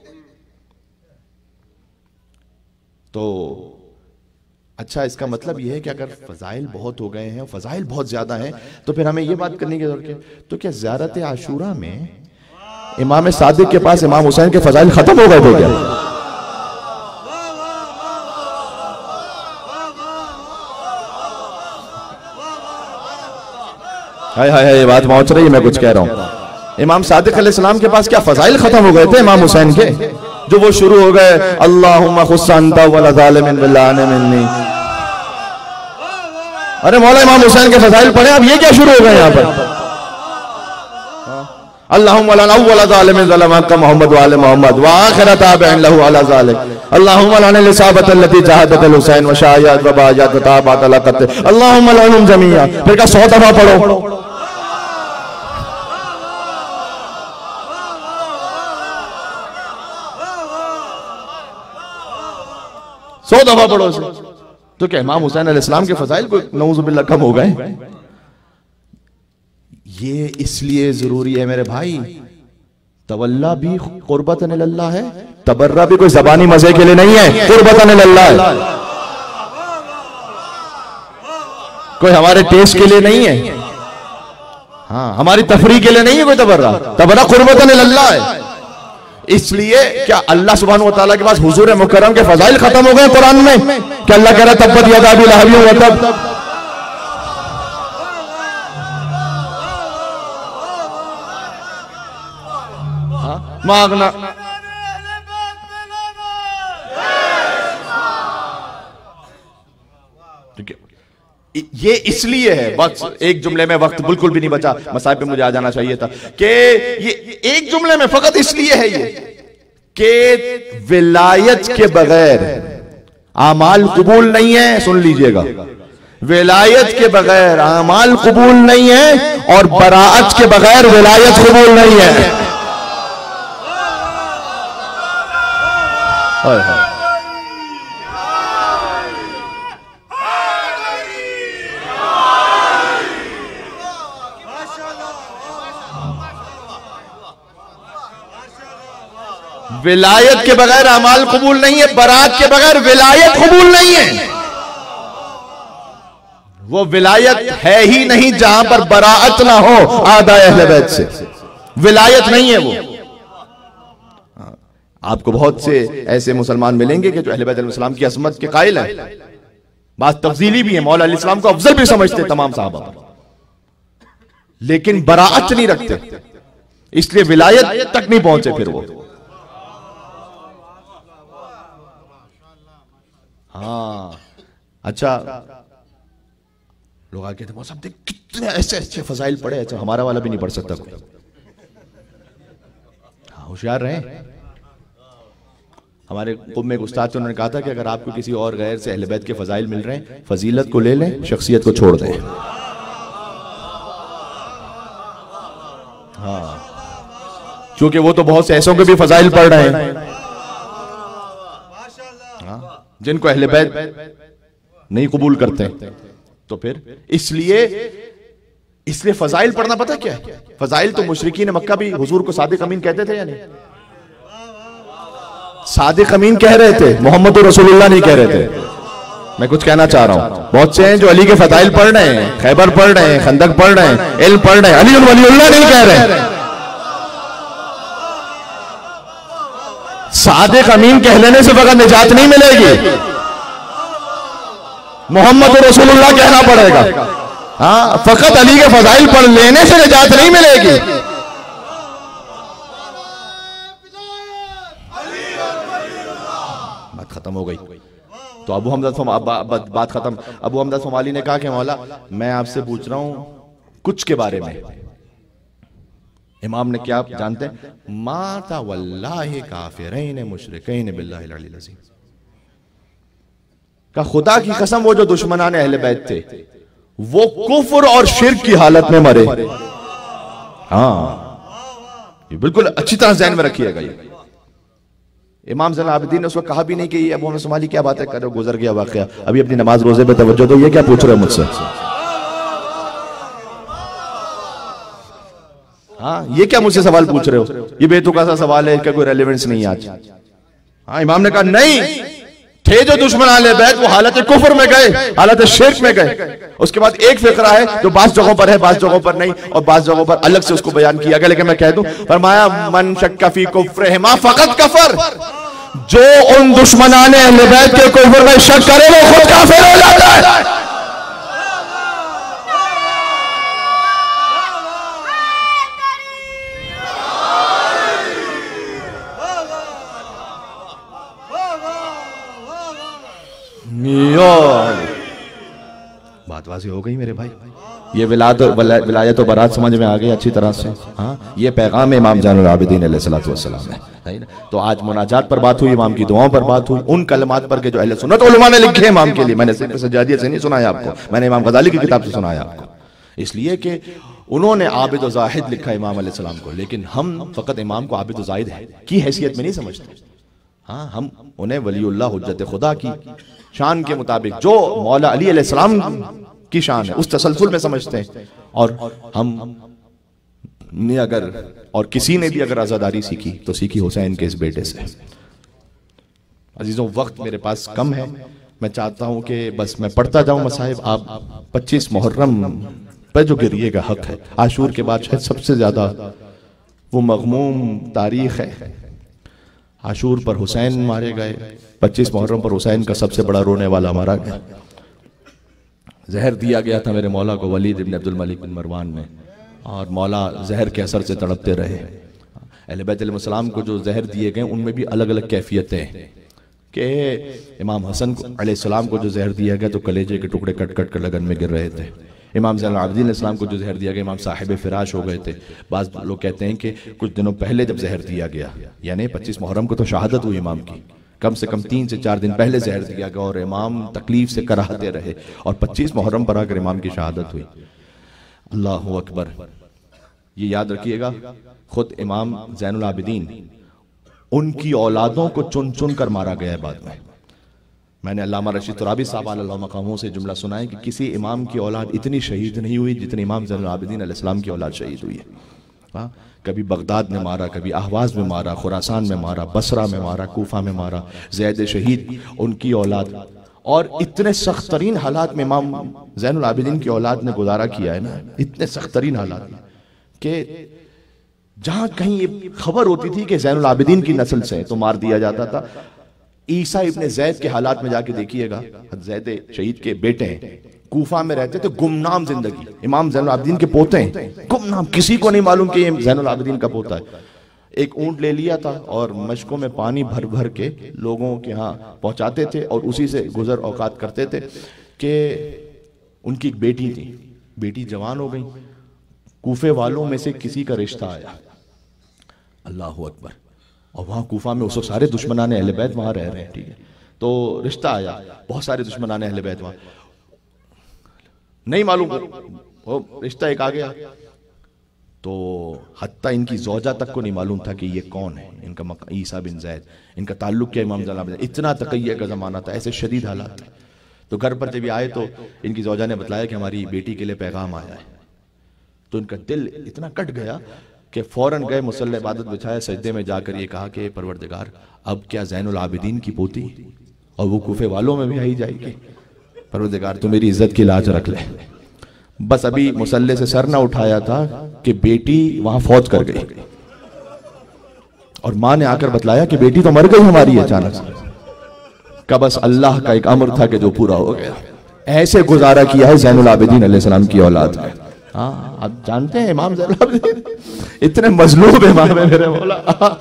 तो अच्छा, इसका मतलब यह है कि अगर फजाइल बहुत हो गए हैं, फजाइल बहुत ज्यादा हैं, तो फिर हमें यह बात करने की जरूरत है, तो क्या ज़ियारत आशूरा में इमाम सादिक के पास इमाम हुसैन के फजाइल खत्म हो गए थे क्या? हाय हाय हाय, ये बात पहुंच रही है, मैं कुछ कह रहा हूं। इमाम सादिक अलैहिस्सलाम के पास क्या फजाइल खत्म हो गए थे इमाम हुसैन के, जो वो शुरू हो गए अल्लाहुम्मा खुस्स अंता वला ज़ालिमिन बिल्लानि मिन्नी। अरे मौला इमाम हुसैन के फजाइल पढ़े, अब ये क्या शुरू हो गए यहाँ पर? अल्लाहुम्मा ला अव्वल ज़ालिमिन ज़लमा का मोहम्मद व आले मोहम्मद व आखिर ताबिइन लहु अला ज़ालिक। अल्लाहुम्मा लाना लिसाबत अल्लती जहादत अल हुसैन व शायात व बायात व ताबात लक़त। अल्लाहुम्मा लानहुम जमीआ। फिर का सौ दफा पढ़ो, सौ दफा पढ़ो से। तो क्या इमाम हुसैन अलैहिस्सलाम के फजाइल को नऊज़ु बिल्लाह कम हो गए? ये इसलिए जरूरी है मेरे भाई, तवल्ला भी कुर्बतन इलल्लाह है, तबर्रा भी कोई ज़बानी मजे के लिए नहीं है, कुर्बतन इलल्लाह है, कोई हमारे टेस्ट के लिए नहीं है, हाँ हमारी तफरीह के लिए नहीं है कोई तबर्रा। तबर्रा कुर्बतन इलल्लाह है। इसलिए क्या अल्लाह सुब्हानहू व तआला के पास हुजूर मुकर्रम के फजाइल खत्म हो गए कुरान में? क्या अल्लाह कह रहा है तब्बत यदा अबी लहब व तब? मागना ये इसलिए है, बस एक जुमले में, वक्त बिल्कुल भी नहीं बचा, मसाइब पे मुझे आ जाना चाहिए था, कि ये एक जुमले में फकत इसलिए है ये कि विलायत के बगैर आमाल कबूल नहीं है। सुन लीजिएगा, विलायत के बगैर आमाल कबूल नहीं है और बराअत के बगैर विलायत कबूल नहीं है। हाय हाय, विलायत के बगैर अमाल कबूल नहीं है, बरात के बगैर विलायत कबूल नहीं है। वो विलायत है ही नहीं जहां पर बराअत ना हो आदा अहले बैत से, विलायत नहीं है वो। आपको बहुत से ऐसे मुसलमान मिलेंगे कि जो अहले बैत अलैहिस्सलाम की अज़मत के कायल हैं, बात तफजीली भी है, मौला अलैहिस्सलाम को अफजल भी समझते तमाम सहाबा। लेकिन बराअत नहीं रखते, इसलिए विलायत तक नहीं पहुंचे फिर वो। हाँ अच्छा, लोग आगे थे सब देख कितने ऐसे अच्छे फजाइल पढ़े, अच्छा हमारा वाला भी नहीं पढ़ सकता कोई। हाँ होशियार रहे। हमारे कुम में एक उस्ताद थे, उन्होंने कहा था कि अगर आपको किसी और गैर से अहले बैत के फजाइल मिल रहे हैं, फजीलत को ले लें, शख्सियत को छोड़ दें। हाँ क्योंकि वो तो बहुत से ऐसों के भी फजाइल पढ़ रहे हैं, हाँ, जिनको अहले बैत नहीं कबूल करते। तो फिर इसलिए इसलिए फजाइल पढ़ना पता क्या है? फजाइल तो मुशरिकीन मक्का भी हुजूर को सादिक अमीन कहते थे या नहीं? सादिक अमीन कह रहे थे, मोहम्मद रसूलुल्लाह नहीं कह रहे थे। मैं कुछ कहना चाह रहा हूं, बहुत से हैं जो अली के फजाइल पढ़ रहे हैं, खैबर पढ़ रहे हैं, खंदक पढ़ रहे हैं, इल्म पढ़ रहे हैं, अली वलीउल्लाह नहीं कह रहे। सादिक अमीन कह लेने से बगैर निजात नहीं मिलेगी, मोहम्मद रसूलुल्लाह कहना पड़ेगा। हाँ फकत अली के फजाइल पढ़ लेने से निजात नहीं मिलेगी। बात खत्म हो गई। तो अबू हमजा बात खत्म। अबू हमजा सोमाली ने कहा कि मौला मैं आपसे पूछ रहा हूं कुछ के बारे में। इमाम ने क्या जानते हैं? माता वल्लाहि काफिरैन मुशरिकैन बिल्लाहिल अलील अज़ीम, का खुदा की कसम वो जो दुश्मनान अहले बैत थे वो कुफ्र और शिर्क की हालत में मरे। हाँ ये बिल्कुल अच्छी तरह ज़हन में रखिएगा। ये इमाम ज़ैनुल आबिदीन ने उसको कहा भी नहीं कि ये अबू हमजा सोमाली क्या बातें कर रहे हो, गुजर गया वाकया, अभी अपनी नमाज रोजे पे तवज्जो दो, ये क्या पूछ रहे हो मुझसे? हाँ ये क्या मुझसे सवाल पूछ रहे हो, ये बेतुका सा सवाल है, इसका कोई रेलेवेंस नहीं आज। हाँ इमाम ने कहा नहीं, थे जो दुश्मन अहले बैत वो हालत कुफ्र में गए, हालत शिर्क में गए। उसके बाद एक फिक्रा है जो बास जगहों पर है, बास जगहों पर नहीं, और बास जगहों पर अलग से उसको बयान किया गया। लेकिन मैं कह दूं, फरमाया मन शक्का फी कुफ्रिहिमा फकत कफर, जो उन दुश्मनाने अहले बैत के कुफ्र में शक करे वो खुद काफिर हो जाता है। बात वाज़ी हो गई मेरे भाई। ये विलाद विलायत और बारात समझ में आ गई अच्छी तरह से। हाँ ये पैगाम इमाम ज़ैनुल आबिदीन अलैहिस्सलातु वस्सलाम है। तो आज मुनाजात पर बात हुई, इमाम की दुआओं पर बात हुई, उन कलमात पर के जो अहले सुन्नत उलमा ने लिखे इमाम के लिए। मैंने सिर्फ सजादियत से नहीं सुनाया आपको, मैंने इमाम गजाली की किताब से सुनाया आपको, इसलिए कि उन्होंने आबिद व ज़ाहिद लिखा इमाम अलैहिस्सलाम को, लेकिन हम फ़कत इमाम को आबिद व ज़ाहिद है की हैसियत में नहीं समझते। हाँ हम उन्हें वलीउल्लाह हुज्जत खुदा की शान के मुताबिक जो मौला अली अलैहिस्सलाम की शान है उस तसलसल में समझते हैं। और हम ने अगर और किसी ने भी अगर आज़ादारी सीखी तो सीखी हुसैन के इस बेटे से। अजीजों वक्त मेरे पास कम है, मैं चाहता हूं कि बस मैं पढ़ता जाऊं मसाहिब। आप पच्चीस मुहर्रम पर जो गिरिएगा हक है, आशूर के बाद शायद सबसे ज्यादा वो मग़मूम तारीख है। आशूर पर हुसैन मारे गए, पच्चीस मुहर्रम पर हुसैन का सबसे बड़ा रोने वाला मारा गया। जहर दिया गया था मेरे मौला को वलीद इब्न अब्दुल मलिक बिन मरवान ने, और मौला जहर के असर से तड़पते रहे। अहले बैत अलैहिस्सलाम को जो जहर दिए गए उनमें भी अलग अलग कैफियतें हैं कि इमाम हसन अलैहिस्सलाम को जो जहर दिया गया तो कलेजे के टुकड़े कट कट कर लगन में गिर रहे थे। इमाम ज़ैनुल आबिदीन अलैहिस्सलाम को जो जहर दिया गया इमाम साहिब फिराश हो गए थे। बाज़ लोग कहते हैं कि कुछ दिनों पहले जब जहर दिया गया, यानी पच्चीस मुहर्रम को तो शहादत हुई इमाम की, कम से कम तीन से चार दिन पहले जहर दिया गया और इमाम तकलीफ से कराहते रहे, और पच्चीस मुहर्रम पर आकर इमाम की शहादत हुई। अल्लाहु अकबर। ये याद रखिएगा, खुद इमाम ज़ैनुल आबिदीन उनकी औलादों को चुन चुन कर मारा गया है बाद में। मैंने अल्लामा रशीद तुराबी साहब अलैहि मकामों से जुमला सुना है कि किसी इमाम की औलाद इतनी शहीद नहीं हुई जितनी इमाम ज़ैनुल आबिदीन अलैहिस्सलाम की औलाद शहीद हुई है। हाँ कभी बगदाद में मारा, कभी अहवाज में मारा, खुरासान में मारा, बसरा में मारा, कूफा में मारा, ज़ैद शहीद उनकी औलाद। और इतने सख्त तरीन हालात में इमाम ज़ैनुल आबिदीन की औलाद ने गुजारा किया है ना, इतने सख्त तरीन हालात में कि जहां कहीं ये खबर होती थी कि ज़ैनुल आबिदीन की नस्ल से तो मार दिया जाता था। ईसा इब्ने ज़ैद के हालात में जाके देखिएगा, ज़ैद शहीद के बेटे हैं, कूफा में रहते थे, गुमनाम जिंदगी। इमाम ज़ैनुल आबिदीन के पोते हैं, गुमनाम, किसी को नहीं मालूम कि ये ज़ैनुल आबिदीन का पोता है। एक ऊंट ले लिया था और मशकों में पानी भर भर के लोगों के यहाँ पहुंचाते थे और उसी से गुजर औकात करते थे कि उनकी एक बेटी थी, बेटी जवान हो गई, कूफे वालों में से किसी का रिश्ता आया, अल्लाह अकबर, और वहाँ कूफा में उस वक्त सारे दुश्मनाने अहले बैत वहाँ रह रहे हैं, ठीक है, तो रिश्ता आया, बहुत सारे दुश्मनाने अहले बैत वहाँ, नहीं मालूम वो रिश्ता एक आ गया, तो हत्ता इनकी ज़ौजा तक को नहीं मालूम था कि ये कौन है, इनका ईसा बिन ज़ैद, इनका ताल्लुक क्या इमाम ज़ैनुल आबिदीन। इतना तक़य्युर का ज़माना था, ऐसे शदीद हालात थे। तो घर पर जब ये आए तो इनकी ज़ौजा ने बताया कि हमारी बेटी के लिए पैगाम आया है। तो इनका दिल इतना कट गया कि फ़ौरन गए, मुसल्ले इबादत बिछाया, सजदे में जाकर ये कहा कि परवरदिगार, अब क्या ज़ैनुल आबिदीन की पोती और वो कूफे वालों में भी आई जाएगी, परवरदिगार तू मेरी इज्जत की लाज रख ले। बस अभी मुसल्ले से सर ना उठाया था कि बेटी वहां फौत कर गई और मां ने आकर बतलाया कि बेटी तो मर गई हमारी अचानक से। का बस अल्लाह का एक अमर था कि जो पूरा हो गया। ऐसे गुजारा किया है ज़ैनुल आबिदीन अलैहिस्सलाम की औलाद ने। हाँ, आप जानते हैं इमाम ज़ैनुल आबिदीन इतने मजलूब इमाम है मेरे मौला।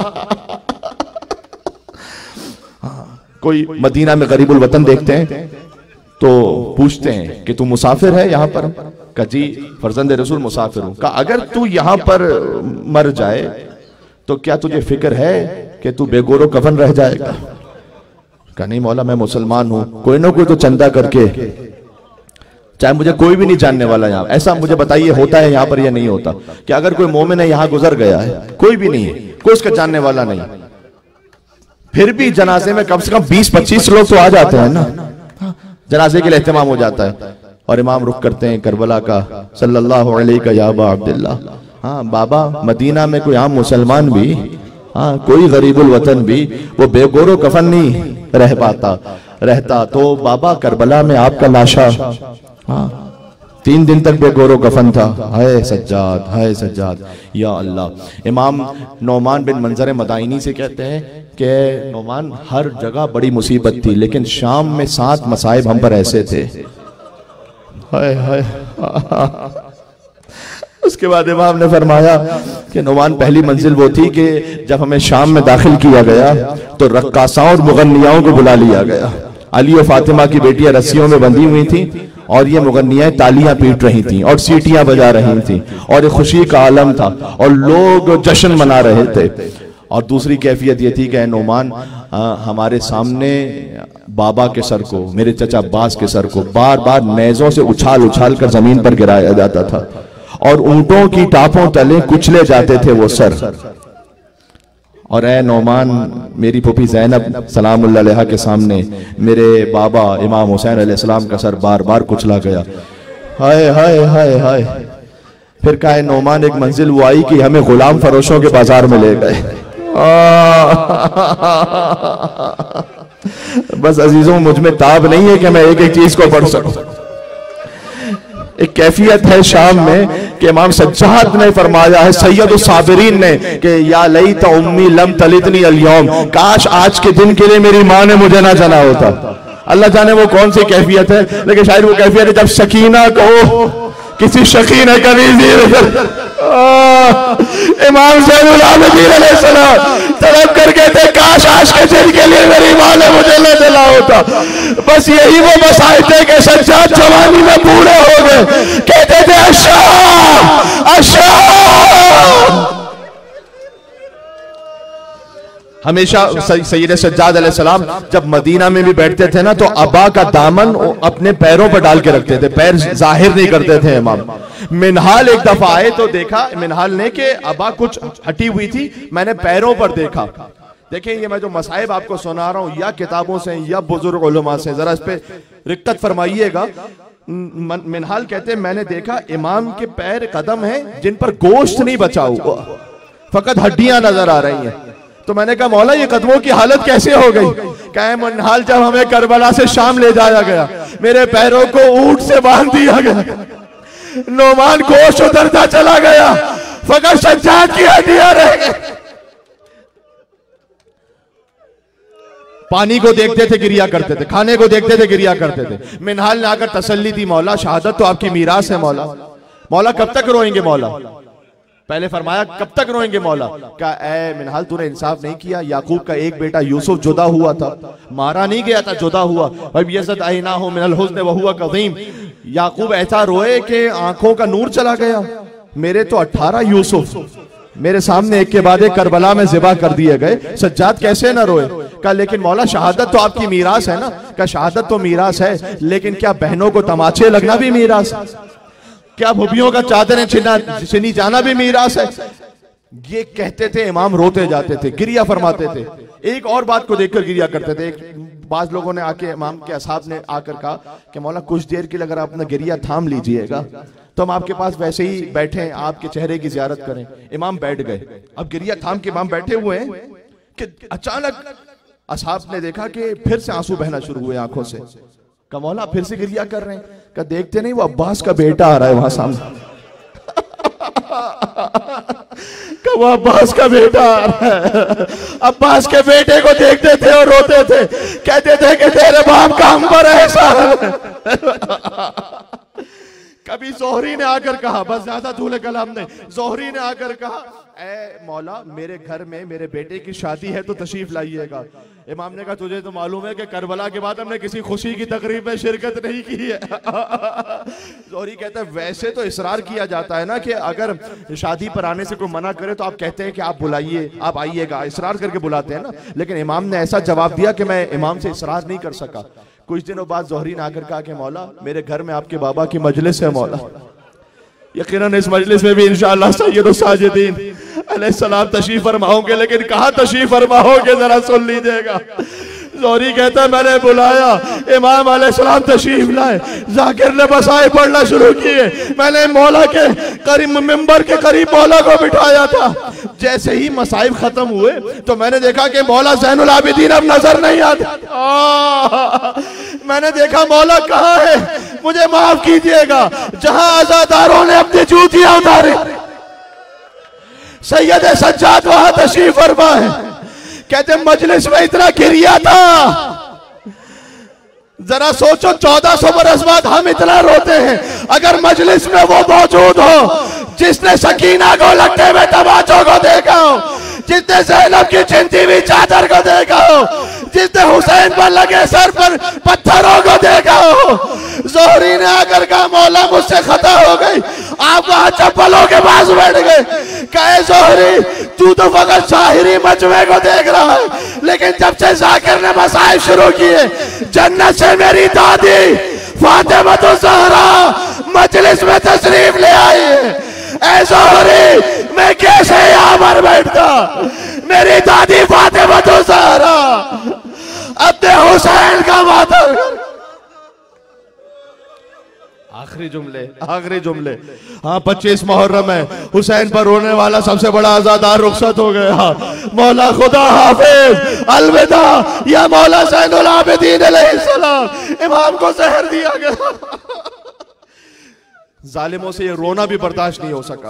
कोई मदीना में गरीबुल वतन देखते हैं तो पूछते हैं कि तू मुसाफिर है यहाँ पर? का जी फर्जंद रसूल मुसाफिर हूं। का अगर तू यहाँ पर मर जाए तो क्या तुझे फिक्र है कि तू बेगोरो कफन रह जाएगा? का नहीं मौला, मैं मुसलमान हूं, कोई ना कोई तो चंदा करके, चाहे मुझे कोई भी नहीं जानने वाला यहाँ, ऐसा मुझे बताइए होता है यहाँ पर या नहीं होता कि अगर कोई मोमिन है यहाँ गुजर गया है, कोई भी नहीं है, कोई उसका जानने वाला नहीं, फिर भी जनाजे में कम से कम बीस पच्चीस लोग तो आ जाते हैं ना, जनाजे के लिए एहतमाम हो जाता है। और इमाम रुख करते हैं करबला का, सल्लल्लाहु अलैहि का या अबा अब्दुल्लाह। हाँ बाबा, मदीना में कोई आम मुसलमान भी, हाँ कोई गरीबुल वतन भी वो बेगोरो कफन नहीं रह पाता रहता, तो बाबा करबला में आपका लाशा हाँ तीन दिन तक बेगोरो कफन था। हाय सज्जाद, हाय सज्जाद, या अल्लाह। इमाम नौमान बिन मंजर मदाइनी से कहते हैं कि नौमान, हर जगह बड़ी मुसीबत थी लेकिन शाम में सात मसाइब हम पर ऐसे थे। हाय हाय। उसके बाद इमाम ने फरमाया कि नौमान, पहली मंजिल वो थी कि जब हमें शाम में दाखिल किया गया तो रक्कासाओं और मुगन्नियाओं को बुला लिया गया। अली और फातिमा की बेटियां रस्सियों में बंधी हुई थी और ये मुगन्नियां तालियां पीट रही थी और सीटियां बजा रही थी और एक खुशी का आलम था और लोग जश्न मना रहे थे। और दूसरी कैफियत ये थी कि नौमान, हमारे सामने बाबा के सर को, मेरे चचा अब्बास के सर को बार बार नेज़ों से उछाल उछाल कर जमीन पर गिराया जाता था और ऊंटों की टापों तले कुचले जाते थे वो सर। और ए नौमान, मेरी फूफी ज़ैनब सलामुल्लाह अलैहा के सामने मेरे बाबा इमाम हुसैन अलैहिस्सलाम का सर बार बार कुचला गया। हाय हाय हाय हाय। फिर कहा नौमान, एक मंजिल वो आई कि हमें गुलाम फरोशों के बाजार में ले गए। बस अजीजों, मुझ में ताब नहीं है कि मैं एक एक चीज को पढ़ सकूं। एक कैफियत है शाम में कि इमाम सज्जाद ने फरमाया है, सैयदुस साबिरीन ने, कि या लैता उम्मी लम तलिदनी अल-यौम, काश आज के दिन के लिए मेरी माँ ने मुझे ना जना होता। अल्लाह जाने वो कौन सी कैफियत है, लेकिन शायद वो कैफियत है जब सकीना को किसी शकी ने कभी इमाम ज़ैनुल आबिदीन अलैहिस्सलाम तलब करके थे, काश आज के दिन के लिए मेरी माँ ने मुझे न जला होता। बस यही वो मसाइल थे कि सज्जाद जवानी में बूढ़े हो गए, कहते थे अशा अशा। हमेशा सैयद सज्जाद अलैहिस्सलाम जब मदीना में भी बैठते थे ना तो अबा का दामन अपने पैरों पर डाल के रखते थे, पैर जाहिर नहीं करते थे इमाम। मिनहाल एक दफा आए तो देखा मिनहाल ने कि अबा कुछ हटी हुई थी, मैंने पैरों पर देखा। देखें, ये मैं जो मसाइब आपको सुना रहा हूँ या किताबों से या बुजुर्ग उलमा से, जरा इस पे रिक्कत फरमाइएगा। मिनहाल कहते हैं, मैंने देखा इमाम के पैर कदम हैं जिन पर गोश्त नहीं बचा हुआ, फकत हड्डियां नजर आ रही हैं। तो मैंने कहा मौला, ये कदमों की हालत कैसे हो गई? कहे मिनहाल, जब हमें करबला से शाम ले जाया गया, मेरे पैरों को ऊंट से बांध दिया गया, नौमान गोश्त उतरता चला गया, फकत सज्जाद की हड्डियां रह गई। पानी को देखते थे गिरिया करते थे, खाने को देखते थे गिरिया करते थे। मिनहाल ने आकर तसल्ली दी, मौला शहादत तो आपकी मीरास है मौला, मौला कब तक रोएंगे मौला? पहले फरमाया कब तक रोएंगे मौला? क्या ए मिनहाल तूने इंसाफ नहीं किया? याकूब का एक बेटा यूसुफ जुदा हुआ था, मारा नहीं गया था, जुदा हुआ। मिनल हुस्न व हुवा कज़ीम, याकूब ऐसा रोए कि आंखों का नूर चला गया। मेरे तो अठारह यूसुफ मेरे सामने एक के बाद एक करबला में ज़िबा कर दिए गए, सज्जाद कैसे ना रोए? का लेकिन मौला शहादत तो आपकी मीरास है ना? क्या शहादत तो मीरास है, लेकिन क्या बहनों को तमाचे लगना भी मीरास है? क्या भुबियों का चादरें छिना छिनी जाना भी मीरास है? ये कहते थे, इमाम रोते जाते थे, गिरिया फरमाते थे। एक और बात को देखकर गिरिया करते थे। एक बाज लोगों ने आके इमाम के असहाब ने आकर कहा कि मौला कुछ देर के लिए अगर आप अपना गिरिया थाम लीजिएगा तो हम आपके पास वैसे ही बैठे हैं, आपके चेहरे की जियारत करें। इमाम बैठ गए। अब गिरिया थाम के इमाम बैठे हुए हैं कि अचानक असहाब ने देखा कि फिर से आंसू बहना शुरू हुए आंखों से। का मौला फिर से गिरिया कर रहे हैं? का देखते नहीं वो अब्बास का बेटा आ रहा है वहां सामने। वो अब्बास का बेटा आ रहा है। अब्बास के बेटे को देखते थे और रोते थे, कहते थे कि तेरे बाप का हम पर ऐसा है। कभी जोहरी ने आकर कहा, बस ज्यादा तूले कलाम नहीं, जोहरी ने आकर कहा ए मौला मेरे घर में मेरे बेटे की शादी है तो तशरीफ लाइएगा। इमाम ने कहा तुझे तो मालूम है कि करबला के बाद हमने किसी खुशी की तकरीब में शिरकत नहीं की है। जोहरी कहता है वैसे तो इसरार किया जाता है ना कि अगर शादी पर आने से कोई मना करे तो आप कहते हैं कि आप बुलाइए, आप आइएगा, इसरार करके बुलाते हैं ना। लेकिन इमाम ने ऐसा जवाब दिया कि मैं इमाम से इसरार नहीं कर सका। कुछ दिनों बाद जोहरी ने आकर कहा कि मौला मेरे घर में आपके बाबा की मजलिस है मौला, यकीनन इस मजलिस में भी इंशाअल्लाह सैयद साजिदीन अलैहिस्सलाम तशरीफ फरमाओगे, लेकिन कहाँ तशरीफ फरमाओगे जरा सुन लीजिएगा। जोहरी कहता है मैंने बुलाया, इमाम अलैहिस्सलाम तशरीफ लाए, जाकिर ने बसाए पढ़ना शुरू किए, मैंने मौला के करीब मिंबर के करीब मौला को बिठाया था। जैसे ही मसाइब खत्म हुए तो मैंने देखा कि मौला ज़ैनुल आबिदीन अब नजर नहीं आता। मैंने देखा मौला कहाँ है, मुझे माफ कीजिएगा। जहां आजादारों ने अपनी जूतियां उतारी, सैयद सज्जाद वहां तशरीफ फरमा है। कहते मजलिस में इतना गिरिया था, जरा सोचो चौदह सौ बरस बाद हम इतना रोते हैं, अगर मजलिस में वो मौजूद हो जिसने सकीना को लगते हुए तमाचों को देखा हो, जिसने ज़ैनब की चिंती हुई चादर को देखा हो, जिसने हुसैन पर लगे सर पर पत्थरों को देखा हो। जोहरी ने आकर कहा मौला मुझसे खता हो गई। आप वहां चप्पलों के पास बैठ गए। कहे जोहरी तू तो फकत शाहिरी मजमे को देख रहा है, लेकिन जब से जाकिर ने मसाइब शुरू किए, जन्नत से मेरी दादी फातिमा तो ज़हरा मजलिस में तशरीफ ले आई है। ऐ जोहरी मैं कैसे यहाँ पर बैठता, मेरी दादी फातिमा तो ज़हरा अपने हुसैन का मातम। आखिरी जुमले आखिरी जुमले हाँ पच्चीस मुहर्रम है, हुसैन पर रोने वाला सबसे बड़ा आजादार रुखसत हो गया। मौला खुदा हाफिज, अलविदा या मौला ज़ैनुल आबिदीन अलैहिस्सलाम। इमाम को जहर दिया गया। जालिमों से ये रोना भी बर्दाश्त नहीं हो सका।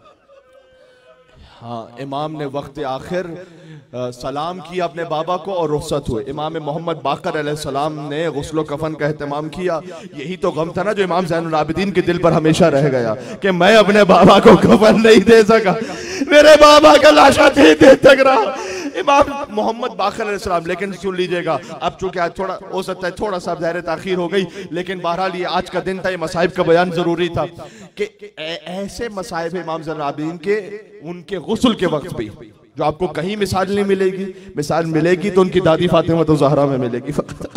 हाँ इमाम ने वक्त आखिर सलाम किया अपने बाबा को और रुखसत हुए। इमाम मोहम्मद बाकर अलैहिस्सलाम ने गुस्ल कफन का एहतमाम किया। यही तो गम था ना जो इमाम ज़ैनुल आबिदीन के दिल पर हमेशा रह गया कि मैं अपने बाबा को कफन नहीं दे सका, मेरे बाबा का लाशा तीन दिन तक रहा। इमाम मोहम्मद बाकर अलैहिस्सलाम, लेकिन सुन लीजिएगा अब चूंकि आज थोड़ा हो सकता है थोड़ा सा ज़ाहिर ताखीर हो गई, लेकिन बहरहाल ये आज का दिन था, ये मसाइब का बयान जरूरी था कि ऐसे मसाइब इमाम ज़ैनुल आबिदीन के उनके गुस्ल के वक्त भी जो आपको कहीं मिसाल नहीं मिलेगी। मिसाल मिलेगी तो उनकी दादी फातिमा तो ज़हरा में मिलेगी।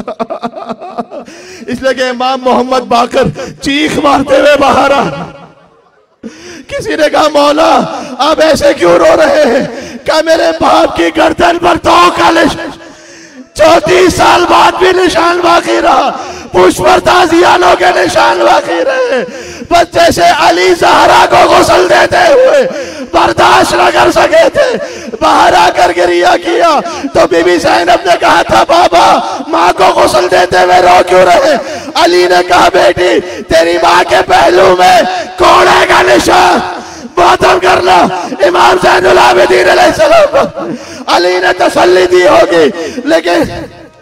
इसलिए कि इमाम मोहम्मद बाकर चीख मारते हुए बाहर आ। किसी ने कहा मौला आप ऐसे क्यों रो रहे हैं? क्या मेरे बाप की गर्दन पर तो का चौतीस साल बाद भी निशान बाकी रहा, पुष्प पर ताजियानों के निशान बाकी रहे। बस जैसे अली ज़हरा को गुस्ल देते हुए बर्दाश्त न कर सके थे, बाहर आकर गिरिया किया तो बीबी ज़ैनब ने कहा था बाबा माँ को गुस्ल देते हुए रो क्यों रहे? अली ने कहा बेटी तेरी माँ के पहलू में कोड़े का निशान, मातम करना। इमाम ज़ैनुल आबिदीन अलैहिस्सलाम अली ने तसल्ली दी होगी, लेकिन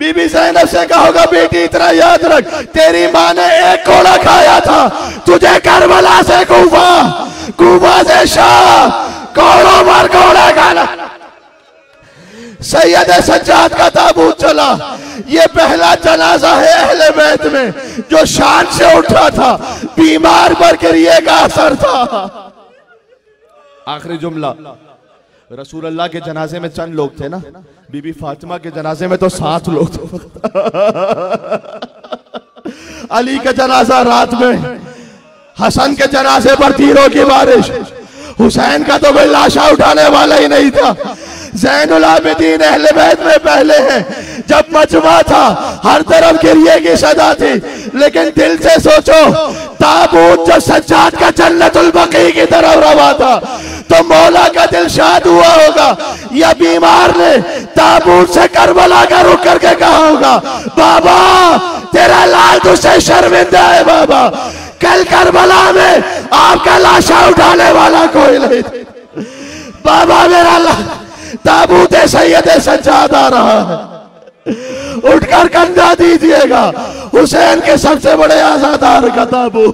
बीबी ज़ैनब से कहोगा बेटी इतना याद रख, तेरी माँ ने एक घोड़ा खाया था, तुझे करबला से कूफा, कूफा से शाम, घोड़ों पर घोड़ा खाना। सैयद सज्जाद का ताबूत चला, ये पहला जनाजा है अहले बैत में जो शान से उठा था, बीमार पर गिरिए का असर था। आखिरी जुमला, रसूल अल्लाह के जनाजे में चंद लोग थे ना, बीबी फातिमा के जनाजे में तो सात लोग थे। अली का जनाजा रात में, हसन के जनाजे पर तीरों की बारिश, हुसैन का तो कोई लाशा उठाने वाला ही नहीं था। ज़ैनुल आबिदीन अहले बैत में पहले हैं, जब मजमा था हर तरफ गिरिए की सदा थी, लेकिन दिल से सोचो ताबूत जो सज्जाद का जन्नतुल बकी की तरफ रवा था तो मौला का दिल शाद हुआ होगा, या बीमार ने ताबूत से करबला का रुक करके कहा होगा बाबा तेरा लाल तुझसे शर्मिंदा है, बाबा कल करबला में आपका लाशा उठाने वाला कोई नहीं था, बाबा मेरा ताबूत सैयद सज्जाद आ रहा है, उठकर कंधा दीजिएगा, हुसैन के सबसे बड़े आजादार का ताबूत,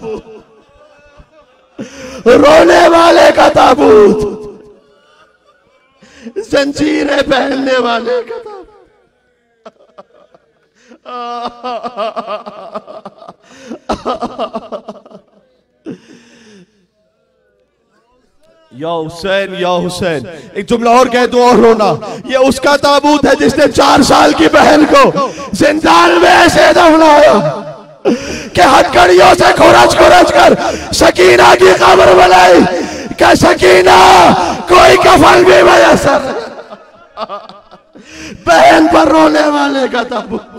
रोने वाले का ताबूत, जंजीरें पहनने वाले का ताबूत। या हुसैन या हुसैन, एक जुमला और कह दो और रोना, ये उसका ताबूत है जिसने चार साल की बहन को जिंदान में ऐसे दफनाया कि हथकड़ियों से खुरच खुरच कर सकीना की कब्र बनाई, क्या सकीना कोई कफन भी मयसर, बहन पर रोने वाले का ताबूत।